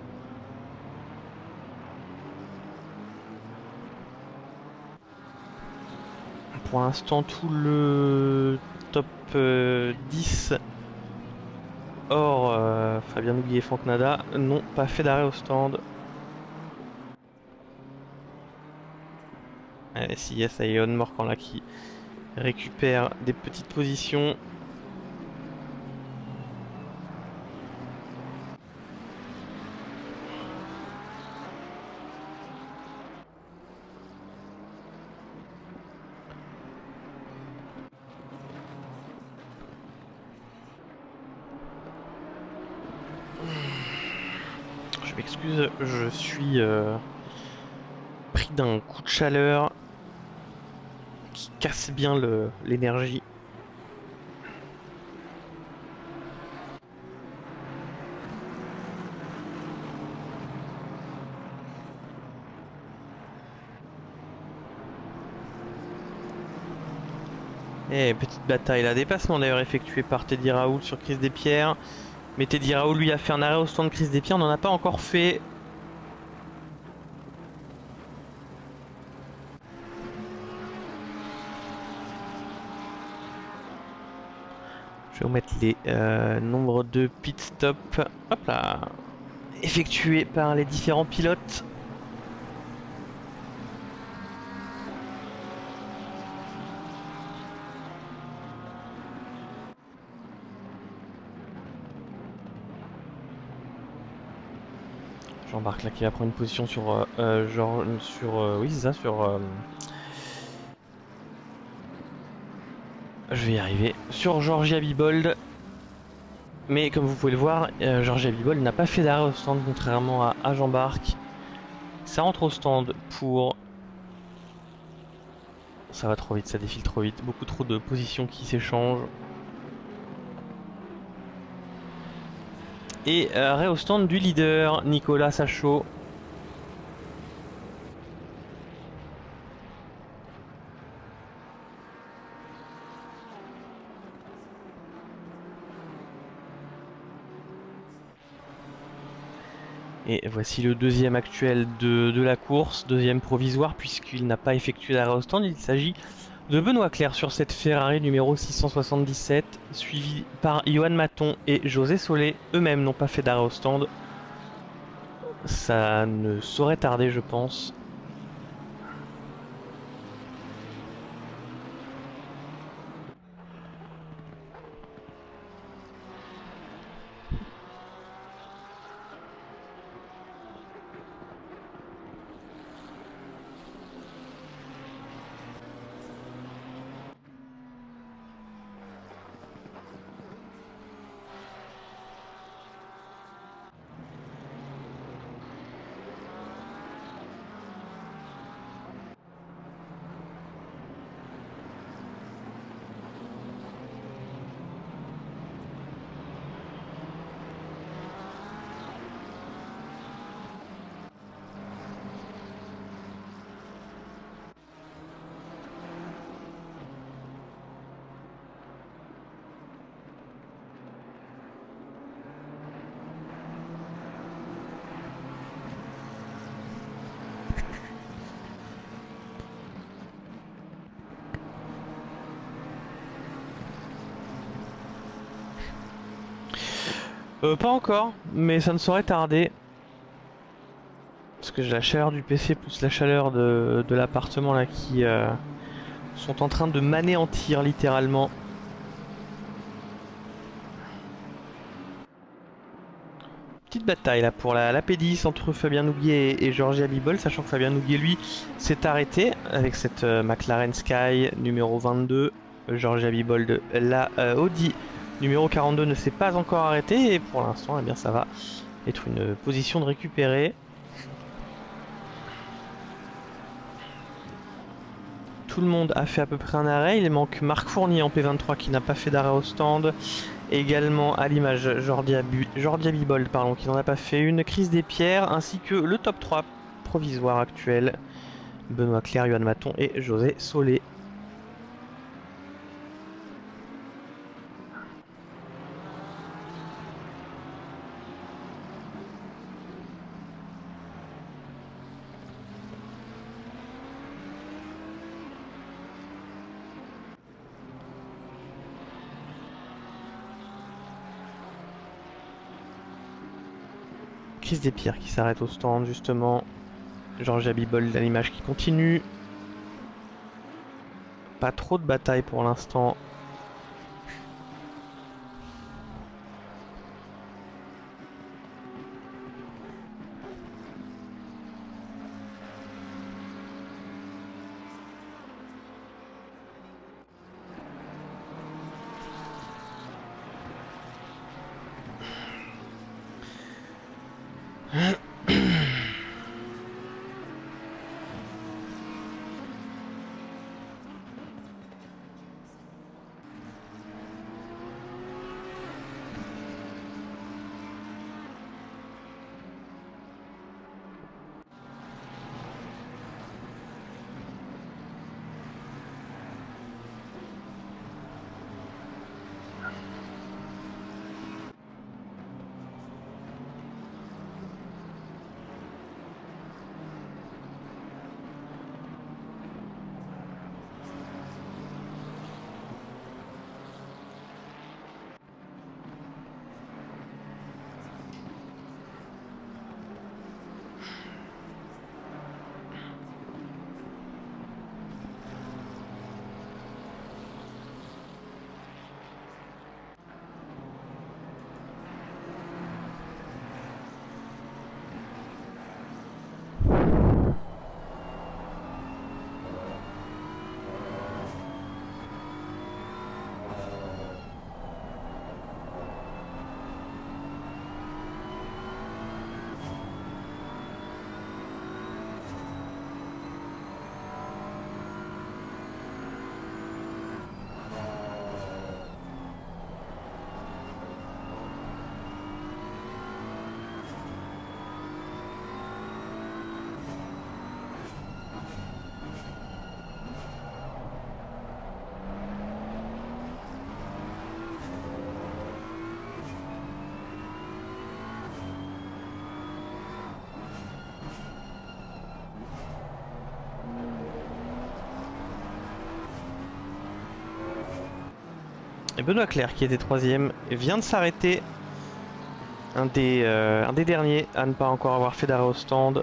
Pour l'instant tout le top euh, dix hors euh, Fabien Nouguier et Franck Nada n'ont pas fait d'arrêt au stand. Allez, si yes, ça y est, Johan Morcan là qui récupère des petites positions. Je m'excuse, je suis euh, pris d'un coup de chaleur qui casse bien le, l'énergie. Et petite bataille là, dépassement d'ailleurs effectué par Teddy Raoult sur Chris Despierres. Mais Teddy Raoult lui a fait un arrêt au stand de Chris Despierres, on n'en a pas encore fait. Je vais vous mettre les euh, nombres de pit stop, hop là, effectués par les différents pilotes. Jean-Barc là qui va prendre une position sur euh, genre sur euh, oui c'est ça sur euh, je vais y arriver sur Georgia Bibold. Mais comme vous pouvez le voir, euh, Georgia Bibol n'a pas fait d'arrêt au stand contrairement à, à Jean-Barc. Ça rentre au stand pour... Ça va trop vite, ça défile trop vite. Beaucoup trop de positions qui s'échangent. Et euh, arrêt au stand du leader, Nicolas Sachot. Et voici le deuxième actuel de, de la course, deuxième provisoire puisqu'il n'a pas effectué l'arrêt au stand. Il s'agit de Benoît Clerc sur cette Ferrari numéro six cent soixante-dix-sept, suivi par Johan Maton et José Solé. Eux-mêmes n'ont pas fait d'arrêt au stand. Ça ne saurait tarder, je pense. Euh, pas encore, mais ça ne saurait tarder. Parce que j'ai la chaleur du P C plus la chaleur de, de l'appartement là qui euh, sont en train de m'anéantir littéralement. Petite bataille là pour la, la P dix entre Fabien Nouguier et, et Georgia Bibol, sachant que Fabien Nouguier lui s'est arrêté avec cette euh, McLaren Sky numéro vingt-deux. Georgia Bibol de la euh, Audi numéro quarante-deux ne s'est pas encore arrêté et pour l'instant eh bien ça va être une position de récupérer. Tout le monde a fait à peu près un arrêt. Il manque Marc Fournier en P vingt-trois qui n'a pas fait d'arrêt au stand. Et également à l'image Jordi Abibold pardon, qui n'en a pas fait une. Chris Despierres ainsi que le top trois provisoire actuel. Benoît Clerc, Johan Maton et José Solé. Chris Despierres qui s'arrête au stand justement. Georgia Bibol à l'image qui continue. Pas trop de bataille pour l'instant. Et Benoît Clerc, qui était troisième, vient de s'arrêter. Un des, euh, un des derniers à ne pas encore avoir fait d'arrêt au stand.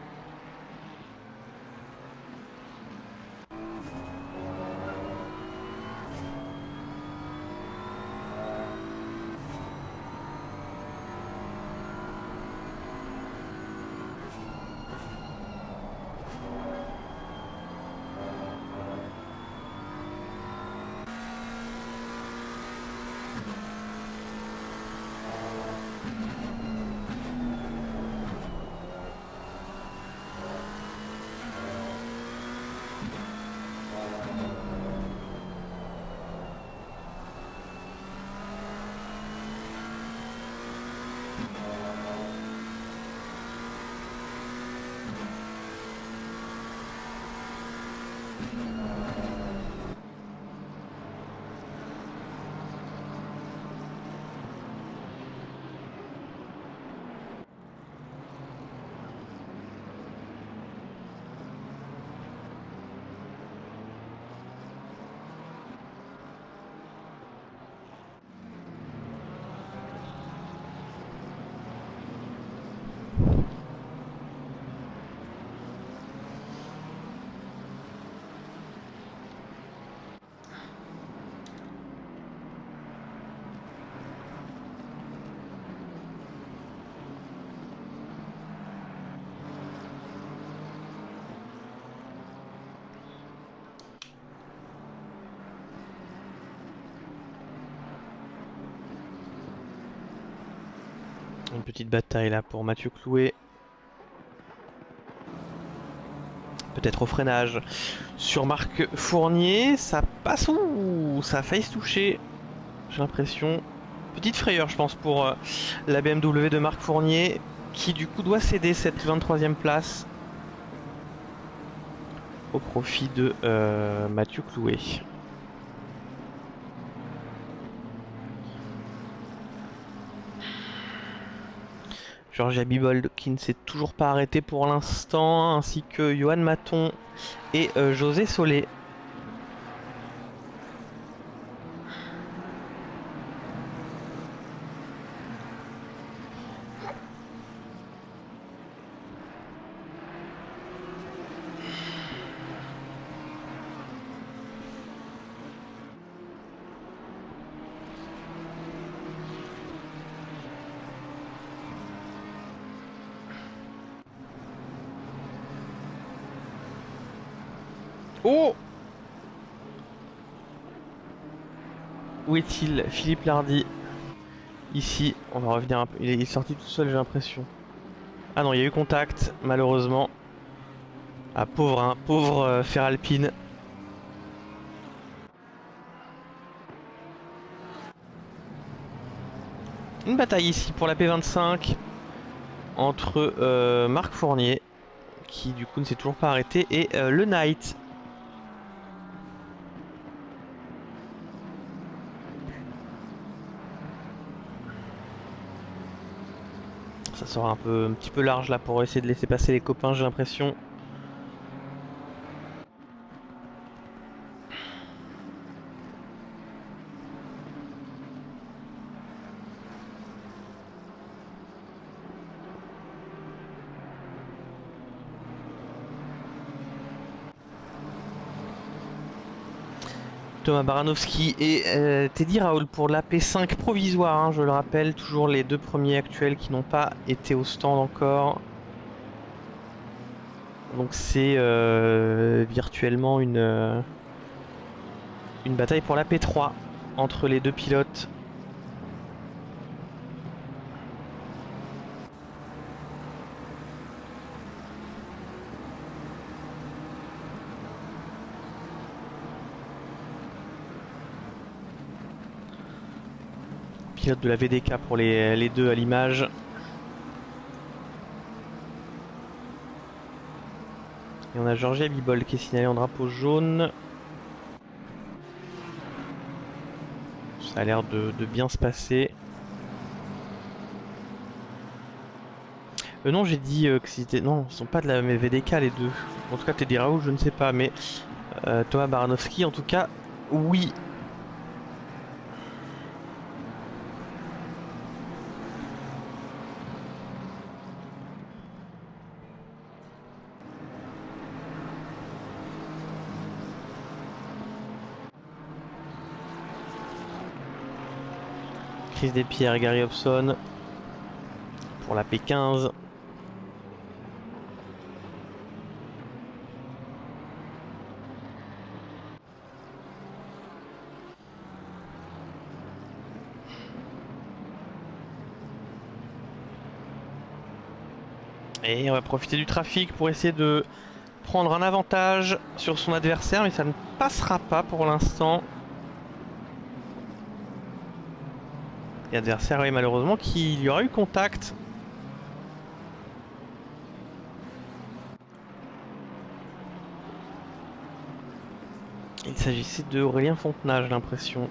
Une petite bataille là pour Mathieu Clouet. Peut-être au freinage sur Marc Fournier. Ça passe ou ça a failli se toucher. J'ai l'impression. Petite frayeur je pense pour euh, la B M W de Marc Fournier. Qui du coup doit céder cette vingt-troisième place. Au profit de euh, Mathieu Clouet. Georgia Bibold qui ne s'est toujours pas arrêté pour l'instant, ainsi que Johan Maton et euh, José Solé. Oh! Où est-il? Philippe Lardy. Ici, on va revenir un peu. Il est sorti tout seul, j'ai l'impression. Ah non, il y a eu contact, malheureusement. Ah, pauvre, hein, pauvre euh, Feralpine. Une bataille ici pour la P vingt-cinq entre euh, Marc Fournier, qui du coup ne s'est toujours pas arrêté, et euh, le Knight. Ça sera un peu un petit peu large là pour essayer de laisser passer les copains, j'ai l'impression. Thomas Baranowski et euh, Teddy Raoul pour la P cinq provisoire, hein, je le rappelle, toujours les deux premiers actuels qui n'ont pas été au stand encore. Donc c'est euh, virtuellement une, euh, une bataille pour la P trois entre les deux pilotes. Pilote de la V D K pour les, les deux à l'image. Et on a Georgia Bibold qui est signalé en drapeau jaune. Ça a l'air de, de bien se passer. Euh, non, j'ai dit euh, que c'était... Non, ils sont pas de la même V D K les deux. En tout cas, Teddy Raoult, je ne sais pas. Mais euh, Thomas Baranowski, en tout cas, oui. Chris Despierres et Gary Hobson pour la P quinze. Et on va profiter du trafic pour essayer de prendre un avantage sur son adversaire, mais ça ne passera pas pour l'instant. L'adversaire, oui, malheureusement, qu'il y aura eu contact. Il s'agissait de Aurélien Fontenay, j'ai l'impression.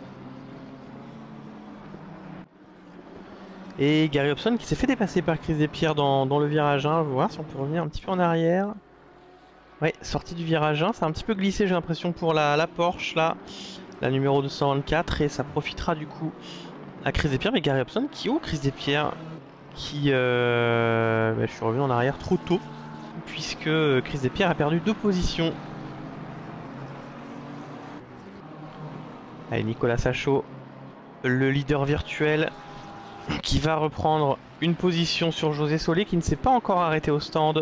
Et Gary Hobson qui s'est fait dépasser par Chris Despierres dans, dans le virage un. On va voir si on peut revenir un petit peu en arrière. Ouais, sortie du virage un, ça a un petit peu glissé, j'ai l'impression, pour la, la Porsche, là. La numéro deux cent vingt-quatre, et ça profitera du coup à Chris Despierres. Mais Gary Hobson qui, oh, Chris Despierres qui... Euh... Bah, je suis revenu en arrière trop tôt, puisque Chris Despierres a perdu deux positions. Allez, Nicolas Sachot, le leader virtuel, qui va reprendre une position sur José Solé, qui ne s'est pas encore arrêté au stand.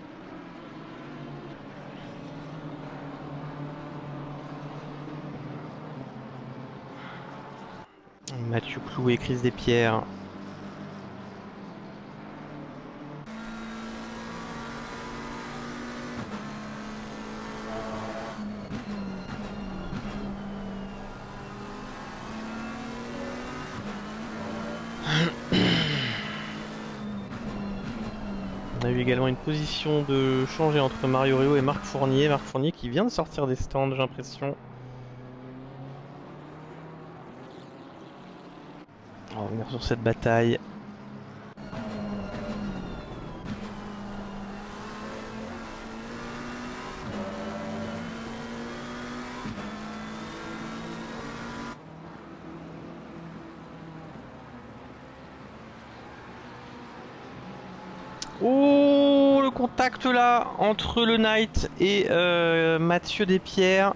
Mathieu Clou et Chris Despierres. On a eu également une position de changer entre Mario Rio et Marc Fournier. Marc Fournier qui vient de sortir des stands, j'ai l'impression. On va revenir sur cette bataille. Oh, le contact là entre le Knight et euh, Mathieu Despierres.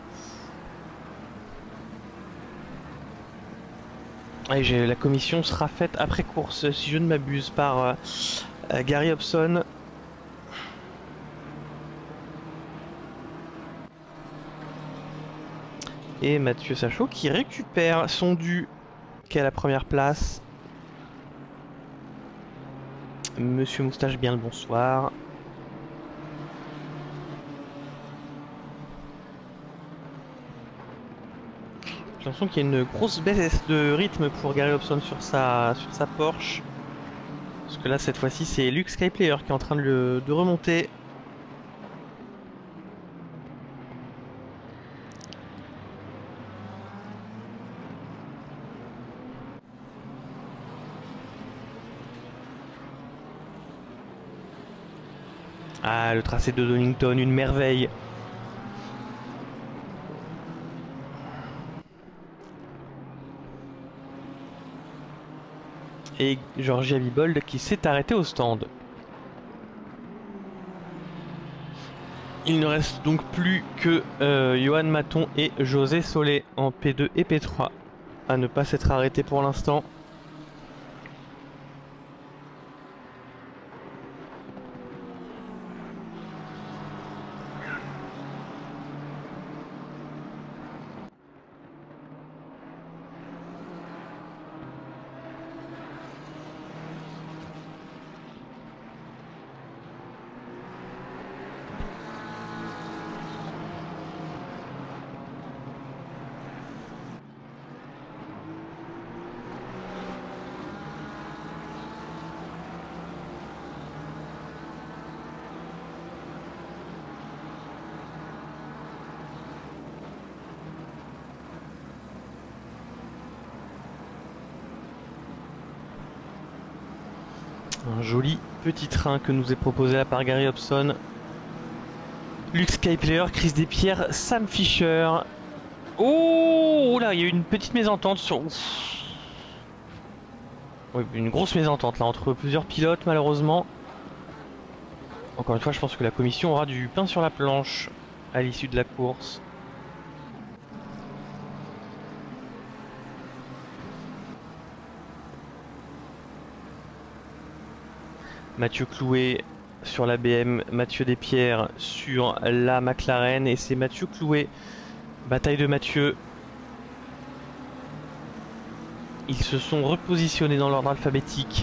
Et la commission sera faite après course, si je ne m'abuse, par euh, euh, Gary Hobson. Et Mathieu Sachot qui récupère son dû, qui est à la première place. Monsieur Moustache, bien le bonsoir. J'ai l'impression qu'il y a une grosse baisse de rythme pour Gary Hobson sur sa, sur sa Porsche. Parce que là, cette fois-ci, c'est Luke Skyplayer qui est en train de, le, de remonter. Ah, le tracé de Donington, une merveille. Et Georgie Abibold qui s'est arrêté au stand. Il ne reste donc plus que euh, Johan Maton et José Solé en P deux et P trois à ne pas s'être arrêtés pour l'instant. Un joli petit train que nous est proposé là par Gary Hobson. Luke Skyplayer, Chris Despierres, Sam Fisher. Oh là, il y a eu une petite mésentente sur... Oui, une grosse mésentente là entre plusieurs pilotes malheureusement. Encore une fois, je pense que la commission aura du pain sur la planche à l'issue de la course. Mathieu Clouet sur la B M, Mathieu Despierres sur la McLaren et c'est Mathieu Clouet. Bataille de Mathieu. Ils se sont repositionnés dans l'ordre alphabétique.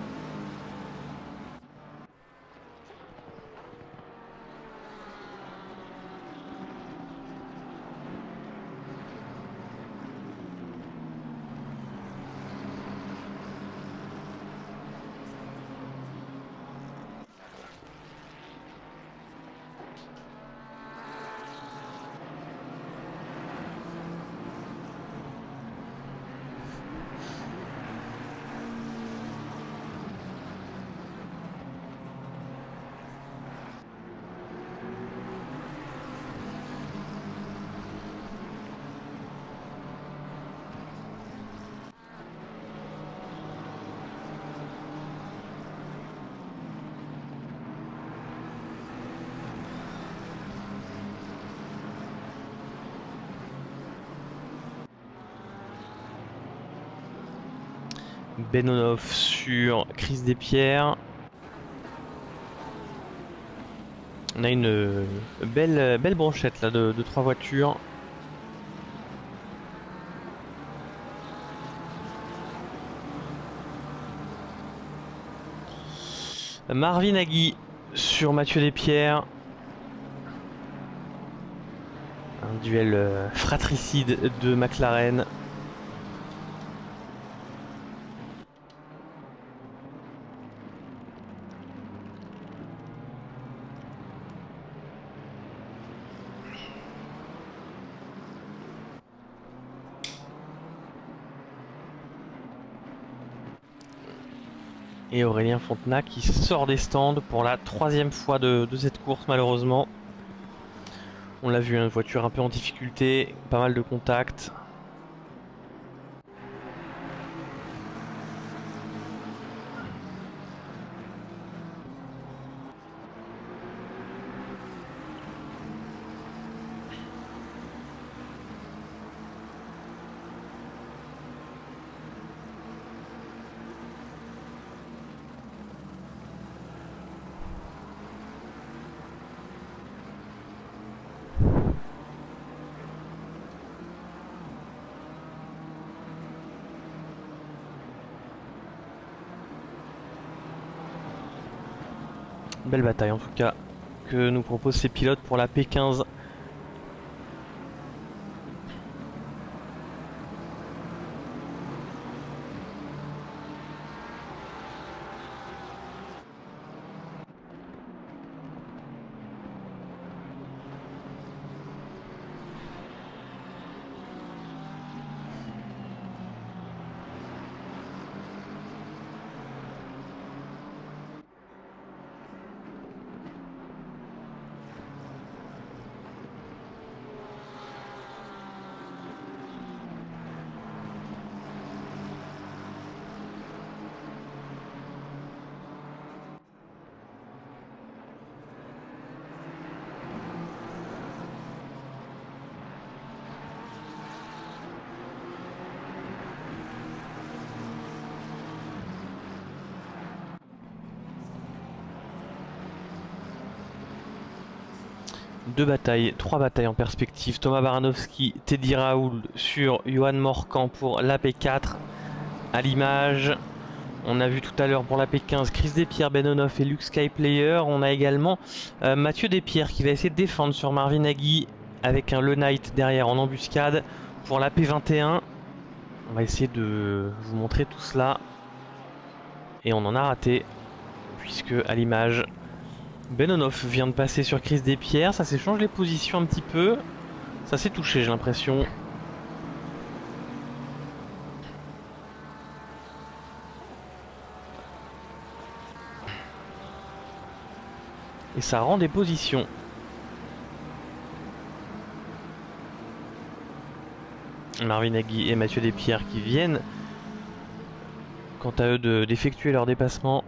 Benonov sur Chris Despierres. On a une belle, belle branchette là de, de trois voitures. Marvin Agui sur Mathieu Despierres. Un duel fratricide de McLaren. Et Aurélien Fontenat qui sort des stands pour la troisième fois de, de cette course malheureusement. On l'a vu, une voiture un peu en difficulté, pas mal de contacts. Belle bataille en tout cas que nous proposent ces pilotes pour la P quinze. Deux batailles, trois batailles en perspective. Thomas Baranowski, Teddy Raoul sur Johan Morcan pour la P quatre. À l'image, on a vu tout à l'heure pour la P quinze Chris Despierres, Benonov et Luke Skyplayer. On a également euh, Mathieu Despierres qui va essayer de défendre sur Marvin Agui avec un Le Knight derrière en embuscade pour la P vingt et un. On va essayer de vous montrer tout cela. Et on en a raté puisque à l'image, Benonov vient de passer sur Chris Despierres, ça s'échange les positions un petit peu. Ça s'est touché, j'ai l'impression. Et ça rend des positions. Marvin Agui et Mathieu Despierres qui viennent, quant à eux, d'effectuer leur dépassement.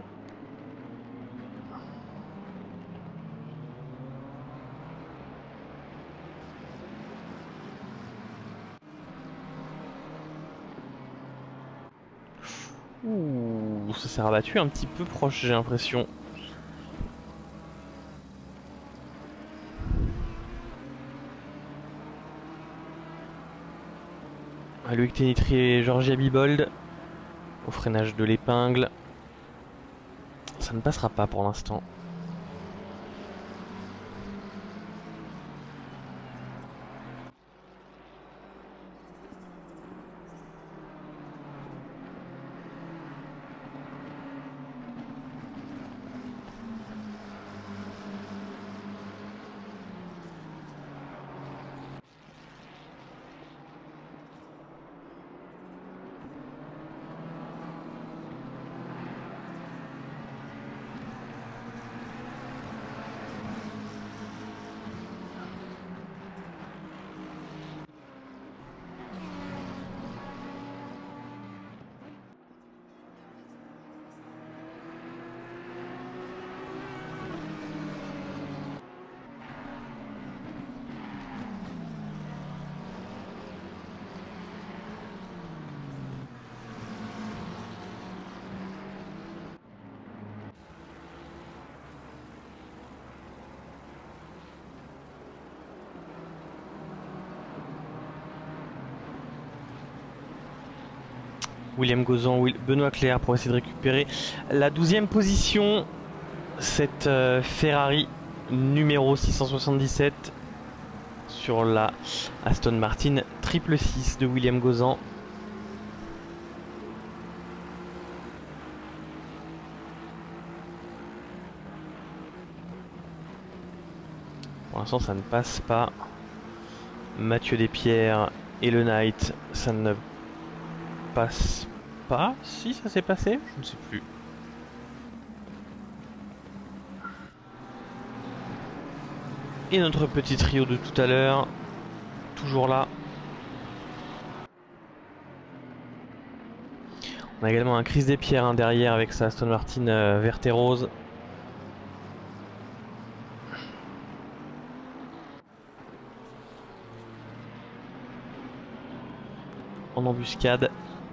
Ouh, ça s'est rabattu un petit peu proche, j'ai l'impression. Loïc Ténitri et Georgia Bibold au freinage de l'épingle. Ça ne passera pas pour l'instant. William Gozan, Will... Benoît Clerc pour essayer de récupérer la douzième position. Cette euh, Ferrari numéro six cent soixante-dix-sept sur la Aston Martin triple six de William Gozan. Pour l'instant ça ne passe pas. Mathieu Despierres et le Knight, ça ne passe pas. Si, ça s'est passé, je ne sais plus. Et notre petit trio de tout à l'heure, toujours là. On a également un Chris Despierres hein, derrière avec sa Aston Martin euh, verte et rose. En embuscade.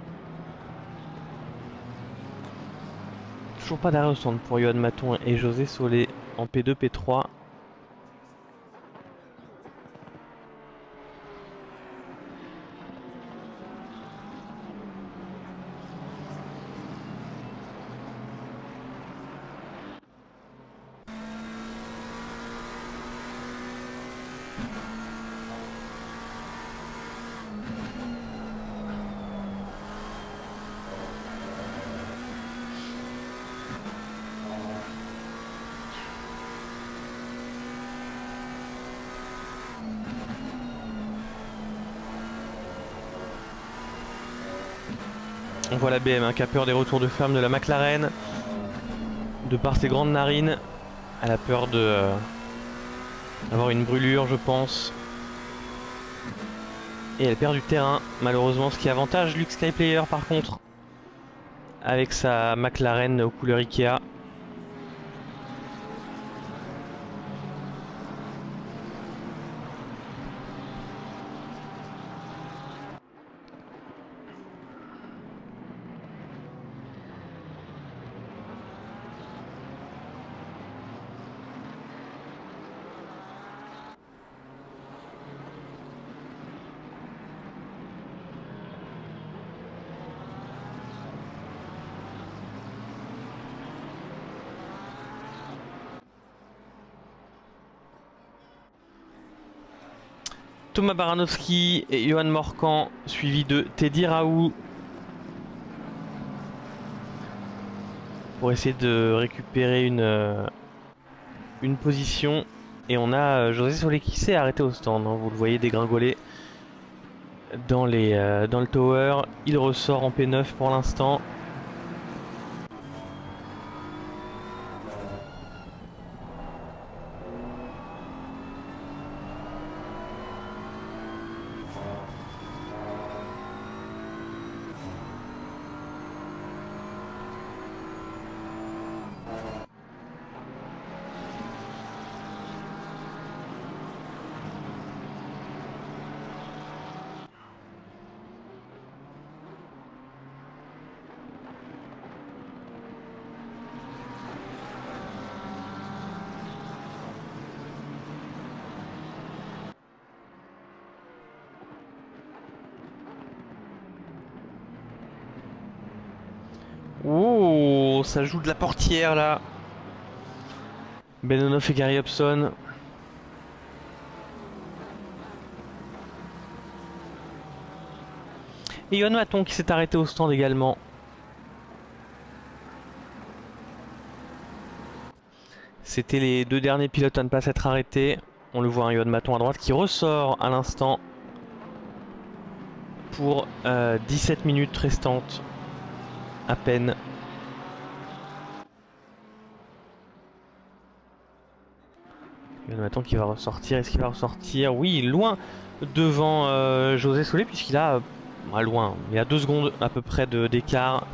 Toujours pas d'arrêt au centre pour Johan Maton et José Solé en P deux P trois. On voit la B M hein, qui a peur des retours de flamme de la McLaren. De par ses grandes narines, elle a peur de euh, d'avoir une brûlure, je pense. Et elle perd du terrain, malheureusement, ce qui avantage Luke Skyplayer par contre, avec sa McLaren aux couleurs Ikea. Thomas Baranowski et Johan Morcan, suivi de Teddy Raoult. Pour essayer de récupérer une, euh, une position. Et on a euh, José Solé qui s'est arrêté au stand. Hein, vous le voyez dégringoler dans, les, euh, dans le tower. Il ressort en P neuf pour l'instant. Oh, ça joue de la portière là. Benonov et Gary Hobson. Et Johan Maton qui s'est arrêté au stand également. C'était les deux derniers pilotes à ne pas s'être arrêtés. On le voit, un Johan Maton à droite qui ressort à l'instant pour euh, dix-sept minutes restantes à peine. Johan Maton qui va ressortir. Est-ce qu'il va ressortir? Oui, loin devant euh, José Solé puisqu'il a... Euh, loin, il a deux secondes à peu près d'écart.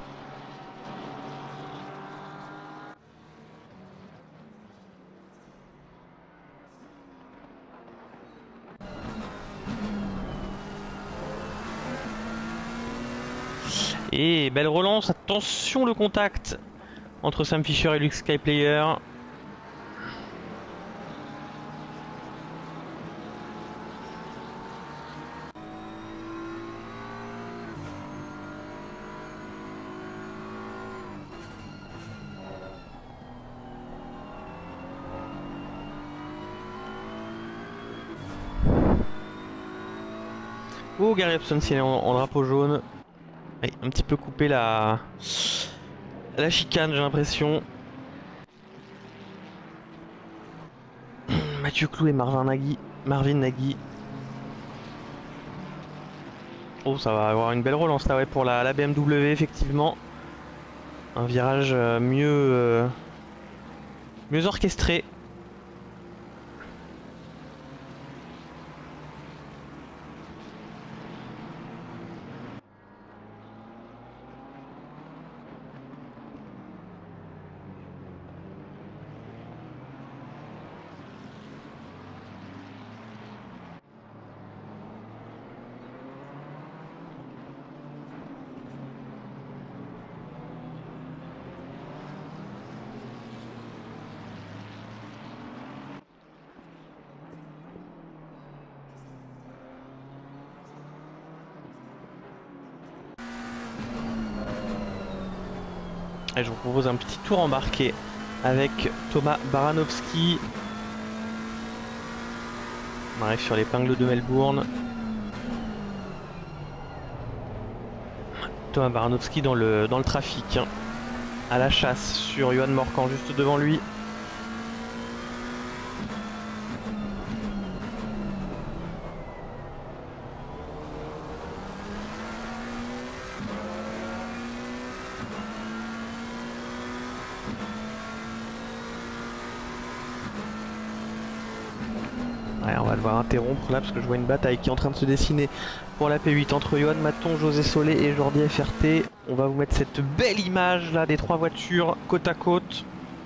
Et belle relance, attention le contact entre Sam Fisher et Luke Skyplayer. Oh, Gary Hobson s'il est en, en drapeau jaune. Ouais, un petit peu coupé la, la chicane, j'ai l'impression. Mathieu Clou et Marvin Nagy. Marvin Nagy. Oh, ça va avoir une belle relance là, ouais, pour la, la B M W, effectivement. Un virage euh, mieux, euh, mieux orchestré. Et je vous propose un petit tour embarqué avec Thomas Baranovski. On arrive sur l'épingle de Melbourne. Thomas Baranovski dans le, dans le trafic, hein, à la chasse sur Johan Morcan juste devant lui. Ouais, on va devoir interrompre là parce que je vois une bataille qui est en train de se dessiner pour la P huit entre Johan Maton, José Solé et Jordi F R T. On va vous mettre cette belle image là des trois voitures côte à côte.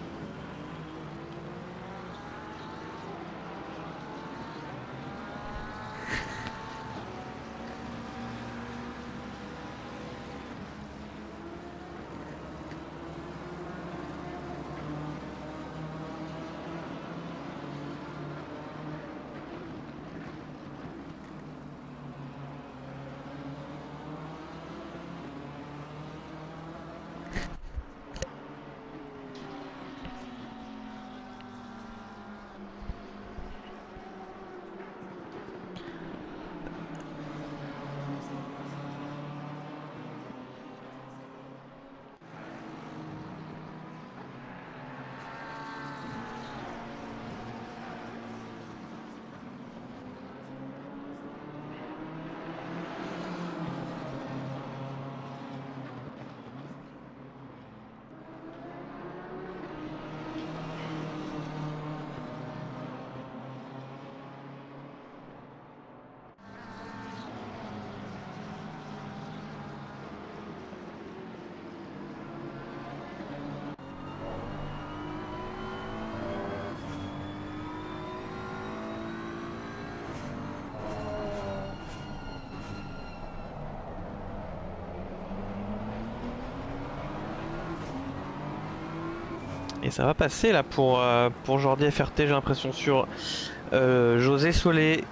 Et ça va passer là pour, euh, pour Jordi F R T, j'ai l'impression, sur euh, José Solé.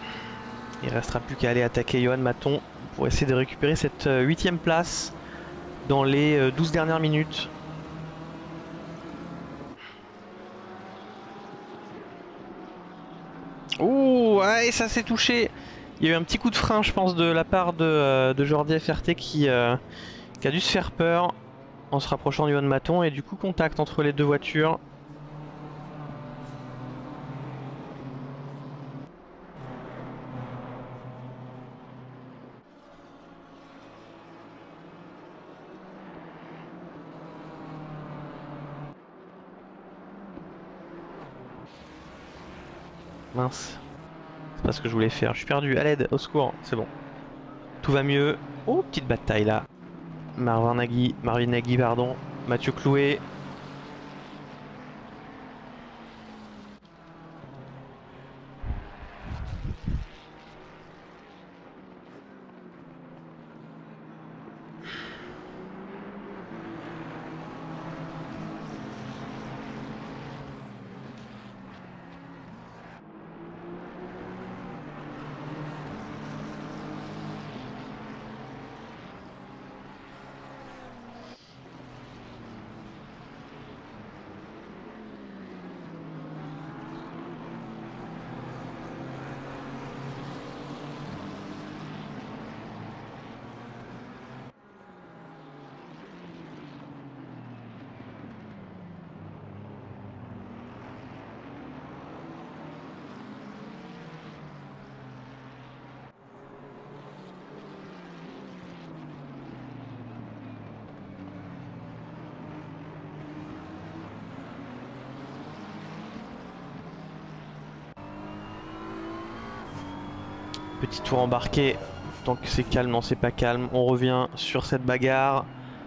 Il restera plus qu'à aller attaquer Johan Maton pour essayer de récupérer cette huitième place dans les euh, douze dernières minutes. Ouh, ouais, ça s'est touché. Il y a eu un petit coup de frein, je pense, de la part de, euh, de Jordi F R T qui, euh, qui a dû se faire peur en se rapprochant du haut de Maton et du coup contact entre les deux voitures. Mince, c'est pas ce que je voulais faire. Je suis perdu, à l'aide, au secours, c'est bon. Tout va mieux. Oh, petite bataille là. Marvin Nagui, Marvin Nagui, pardon. Mathieu Clouet. Petit tour embarqué. Tant que c'est calme, non c'est pas calme. On revient sur cette bagarre.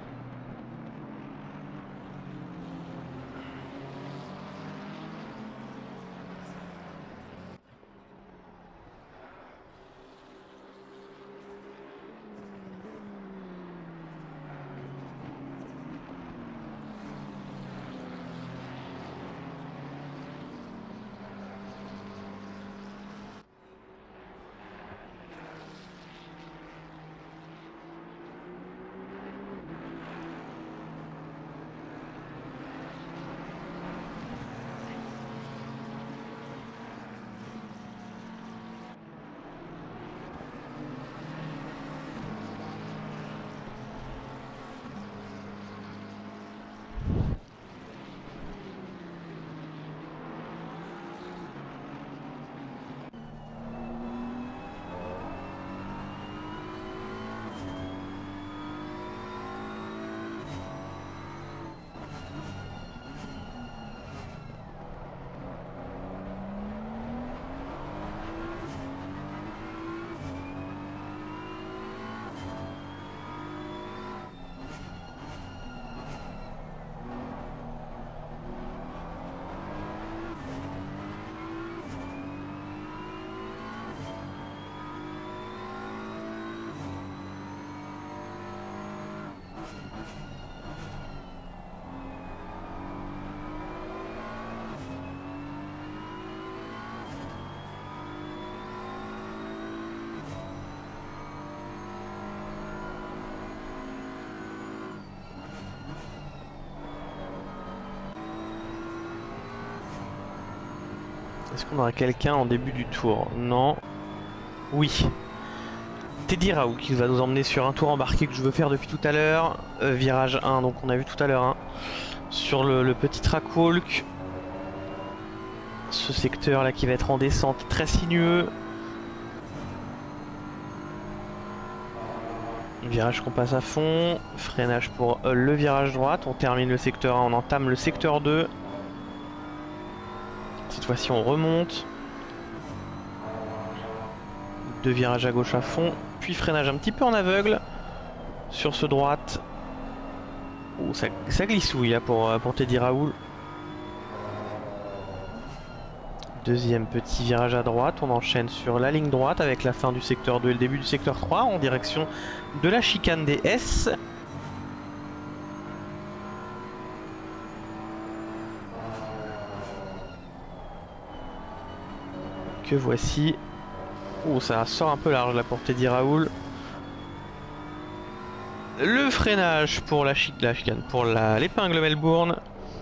Est-ce qu'on aura quelqu'un en début du tour? Non. Oui. Teddy Raoult qui va nous emmener sur un tour embarqué que je veux faire depuis tout à l'heure. Euh, virage un, donc on a vu tout à l'heure. Hein, sur le, le petit trackwalk. Ce secteur là qui va être en descente très sinueux. Virage qu'on passe à fond. Freinage pour euh, le virage droite. On termine le secteur un, on entame le secteur deux. Cette fois-ci on remonte. Deux virages à gauche à fond. Puis freinage un petit peu en aveugle. Sur ce droite. Oh, ça, ça glissouille là pour, pour Teddy Raoult. Deuxième petit virage à droite, on enchaîne sur la ligne droite avec la fin du secteur deux et le début du secteur trois en direction de la chicane des S. Que voici. Oh, ça sort un peu large là pour Teddy Raoult. Le freinage pour la, chi la chicane, pour l'épingle Melbourne.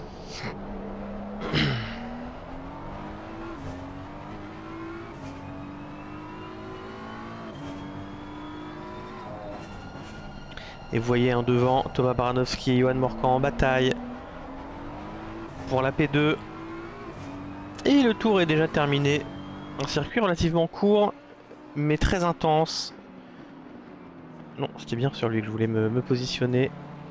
Et vous voyez un devant Thomas Baranowski et Johan Morcan en bataille pour la P deux. Et le tour est déjà terminé. Un circuit relativement court, mais très intense. Non, c'était bien sur lui que je voulais me, me positionner.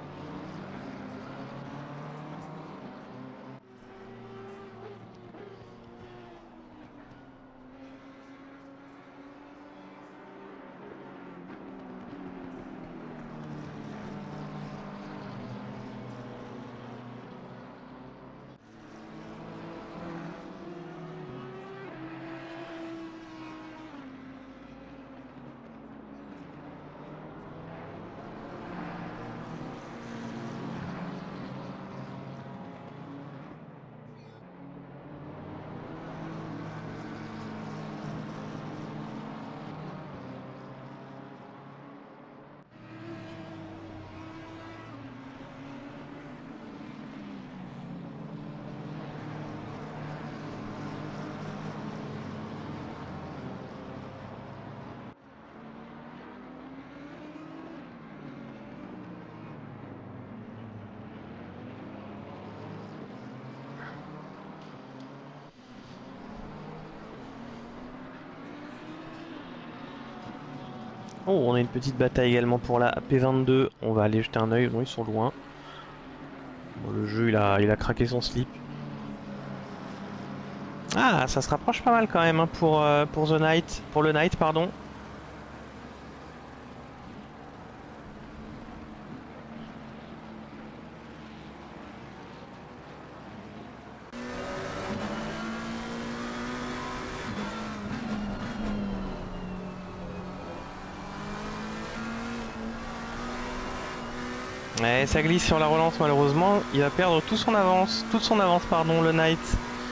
Oh, on a une petite bataille également pour la P vingt-deux. On va aller jeter un œil. Non, ils sont loin. Bon, le jeu, il a, il a craqué son slip. Ah, ça se rapproche pas mal quand même hein, pour, euh, pour The Night, pour le Night, pardon. Ouais, ça glisse sur la relance malheureusement. Il va perdre tout son avance, toute son avance, pardon, le Knight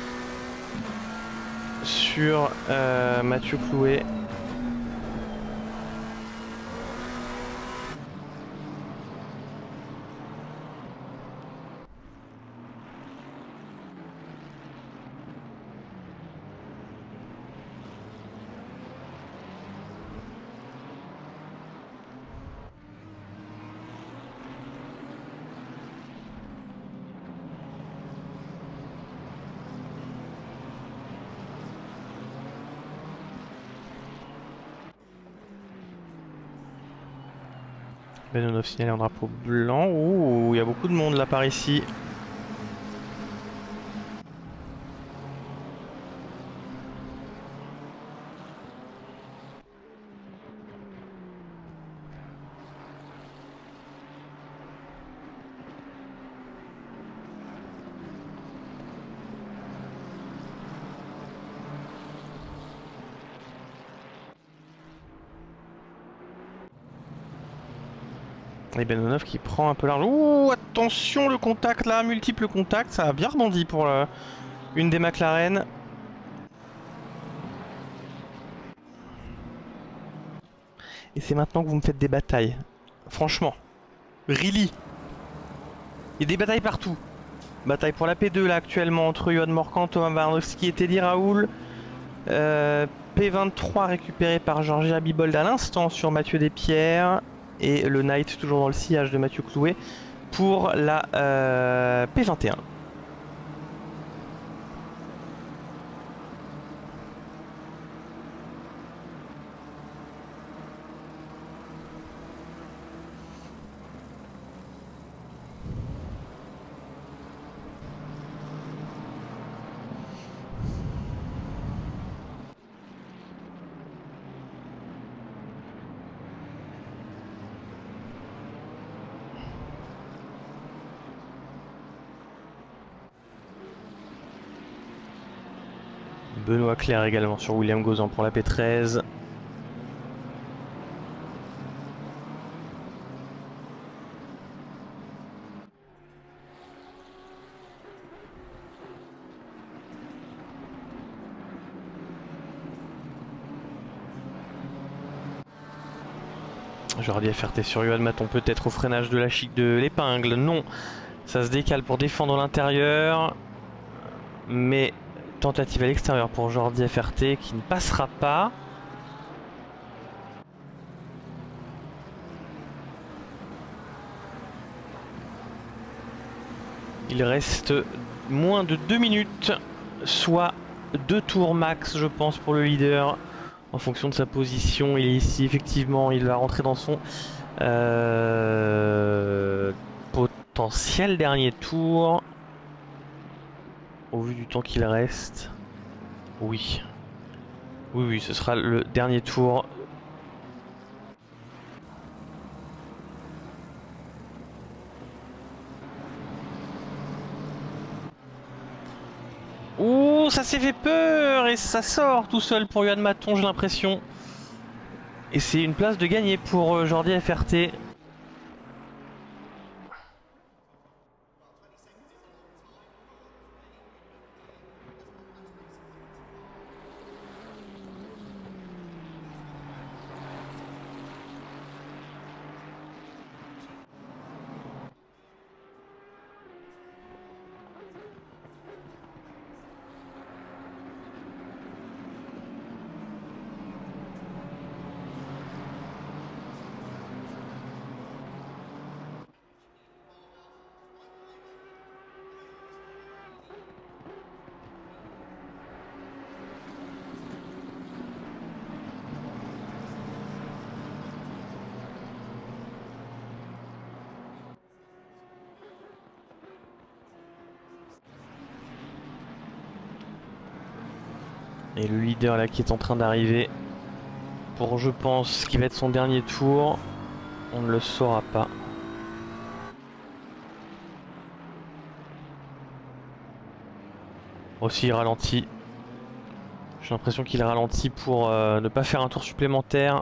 sur euh, Mathieu Clouet. Benonov signalé en drapeau blanc. Ouh, il y a beaucoup de monde là par ici. Et Benonov qui prend un peu large. Ouh, attention le contact là, multiple contact, ça a bien rebondi pour euh, une des McLaren. Et c'est maintenant que vous me faites des batailles. Franchement. Really. Il y a des batailles partout. Bataille pour la P deux là actuellement entre Johan Morcan, Thomas Baranowski et Teddy Raoul. Euh, P vingt-trois récupéré par Georgia Abibold à l'instant sur Mathieu Despierres. Et le Knight toujours dans le sillage de Mathieu Clouet pour la euh, P vingt et un. Benoît Clair également sur William Gozan pour la P treize. Jordi F R T sur Johan Maton, peut-être au freinage de la chic de l'épingle. Non, ça se décale pour défendre l'intérieur. Mais tentative à l'extérieur pour Jordi F R T qui ne passera pas. Il reste moins de deux minutes, soit deux tours max, je pense, pour le leader. En fonction de sa position, il est ici, effectivement, il va rentrer dans son euh, potentiel dernier tour. Au vu du temps qu'il reste, oui. Oui, oui, ce sera le dernier tour. Ouh, ça s'est fait peur et ça sort tout seul pour Johan Maton, j'ai l'impression. Et c'est une place de gagner pour Jordi F R T. Et le leader là qui est en train d'arriver pour, je pense, ce qui va être son dernier tour. On ne le saura pas. Aussi il ralentit. J'ai l'impression qu'il ralentit pour euh, ne pas faire un tour supplémentaire.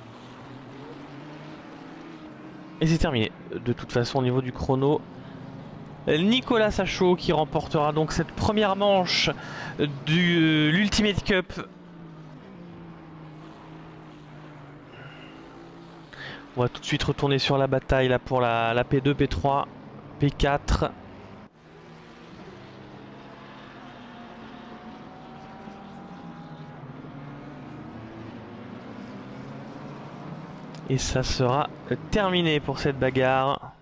Et c'est terminé. De toute façon au niveau du chrono, Nicolas Sachaud qui remportera donc cette première manche de euh, l'Ultimate Cup. On va tout de suite retourner sur la bataille là pour la, la P deux, P trois, P quatre. Et ça sera terminé pour cette bagarre.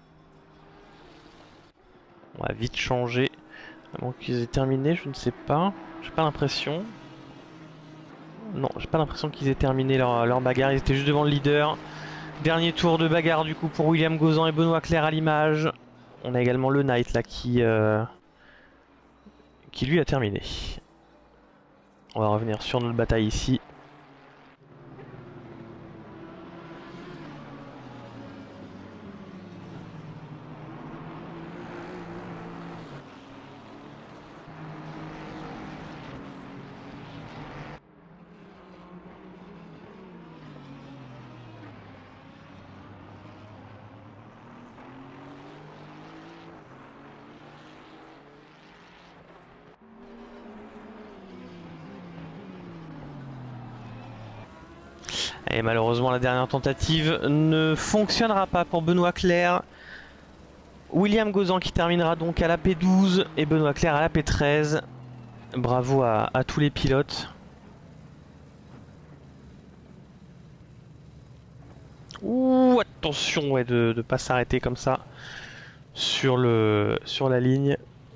On va vite changer. À moins qu'ils aient terminé, je ne sais pas. J'ai pas l'impression. Non, j'ai pas l'impression qu'ils aient terminé leur, leur bagarre. Ils étaient juste devant le leader. Dernier tour de bagarre du coup pour William Gozan et Benoît Clerc à l'image. On a également le Knight là qui, euh, qui lui a terminé. On va revenir sur notre bataille ici. Et malheureusement la dernière tentative ne fonctionnera pas pour Benoît Clerc. William Gozan qui terminera donc à la P douze et Benoît Clerc à la P treize. Bravo à, à tous les pilotes. Ouh, attention ouais, de ne pas s'arrêter comme ça sur, le, sur la ligne.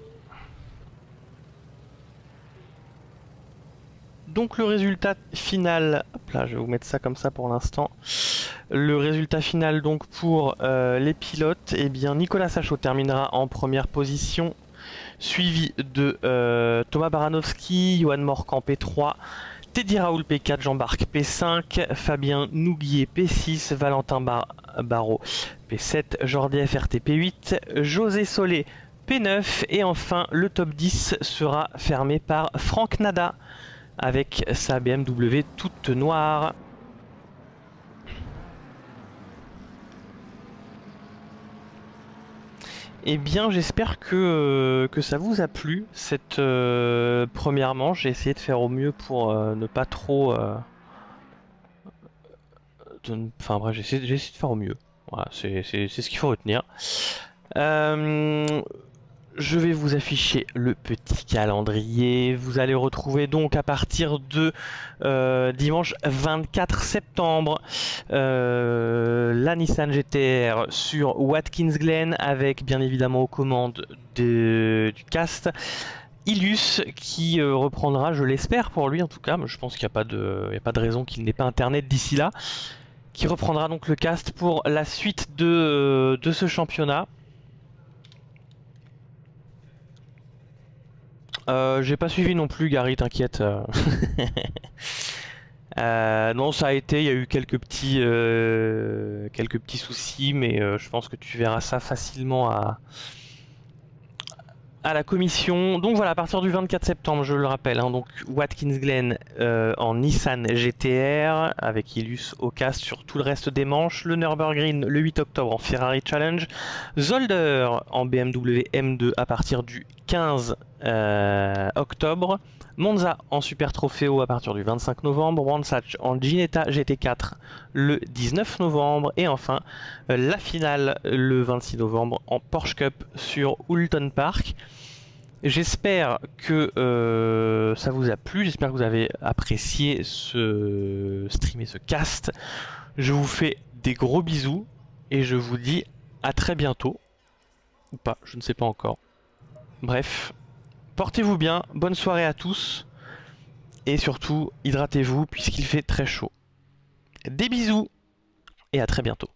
Donc le résultat final, hop là, je vais vous mettre ça comme ça pour l'instant. Le résultat final donc pour euh, les pilotes, eh bien Nicolas Sachaud terminera en première position, suivi de euh, Thomas Baranowski, Johan Morcan P trois, Teddy Raoul P quatre, Jean-Barc P cinq, Fabien Nouguier P six, Valentin Bar Barrault P sept, Jordi F R T P huit, José Solé P neuf et enfin le top dix sera fermé par Franck Nada avec sa B M W toute noire. Eh bien j'espère que, euh, que ça vous a plu cette euh, première manche. J'ai essayé de faire au mieux pour euh, ne pas trop, euh, enfin bref, j'essaie de faire au mieux. Voilà, c'est ce qu'il faut retenir. Euh, je vais vous afficher le petit calendrier. Vous allez retrouver donc à partir de euh, dimanche vingt-quatre septembre euh, la Nissan G T R sur Watkins Glen avec bien évidemment aux commandes de, du cast Illus qui euh, reprendra, je l'espère pour lui en tout cas, mais je pense qu'il n'y a, pas de, il y a pas de raison qu'il n'ait pas internet d'ici là, qui reprendra donc le cast pour la suite de, de ce championnat. Euh, j'ai pas suivi non plus, Gary, t'inquiète. euh, non, ça a été, il y a eu quelques petits, euh, quelques petits soucis, mais euh, je pense que tu verras ça facilement à, à la commission. Donc voilà, à partir du vingt-quatre septembre, je le rappelle, hein, donc Watkins Glen euh, en Nissan G T R avec Illus au cast sur tout le reste des manches. Le Nürburgring le huit octobre en Ferrari Challenge. Zolder en B M W M deux à partir du quinze euh, octobre. Monza en Super Trofeo à partir du vingt-cinq novembre. Wandsach en Ginetta G T quatre le dix-neuf novembre. Et enfin, euh, la finale le vingt-six novembre en Porsche Cup sur Oulton Park. J'espère que euh, ça vous a plu, j'espère que vous avez apprécié ce stream et ce cast. Je vous fais des gros bisous et je vous dis à très bientôt. Ou pas, je ne sais pas encore. Bref, portez-vous bien, bonne soirée à tous. Et surtout, hydratez-vous puisqu'il fait très chaud. Des bisous et à très bientôt.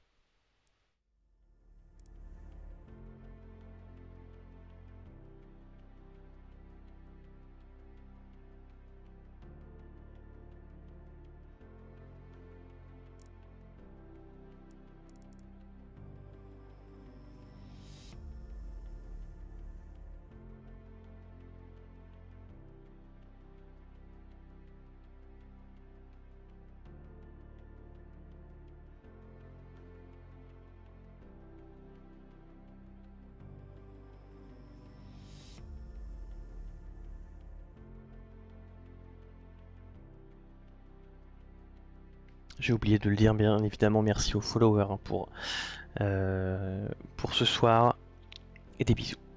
J'ai oublié de le dire, bien évidemment, merci aux followers hein, pour, euh, pour ce soir. Et des bisous.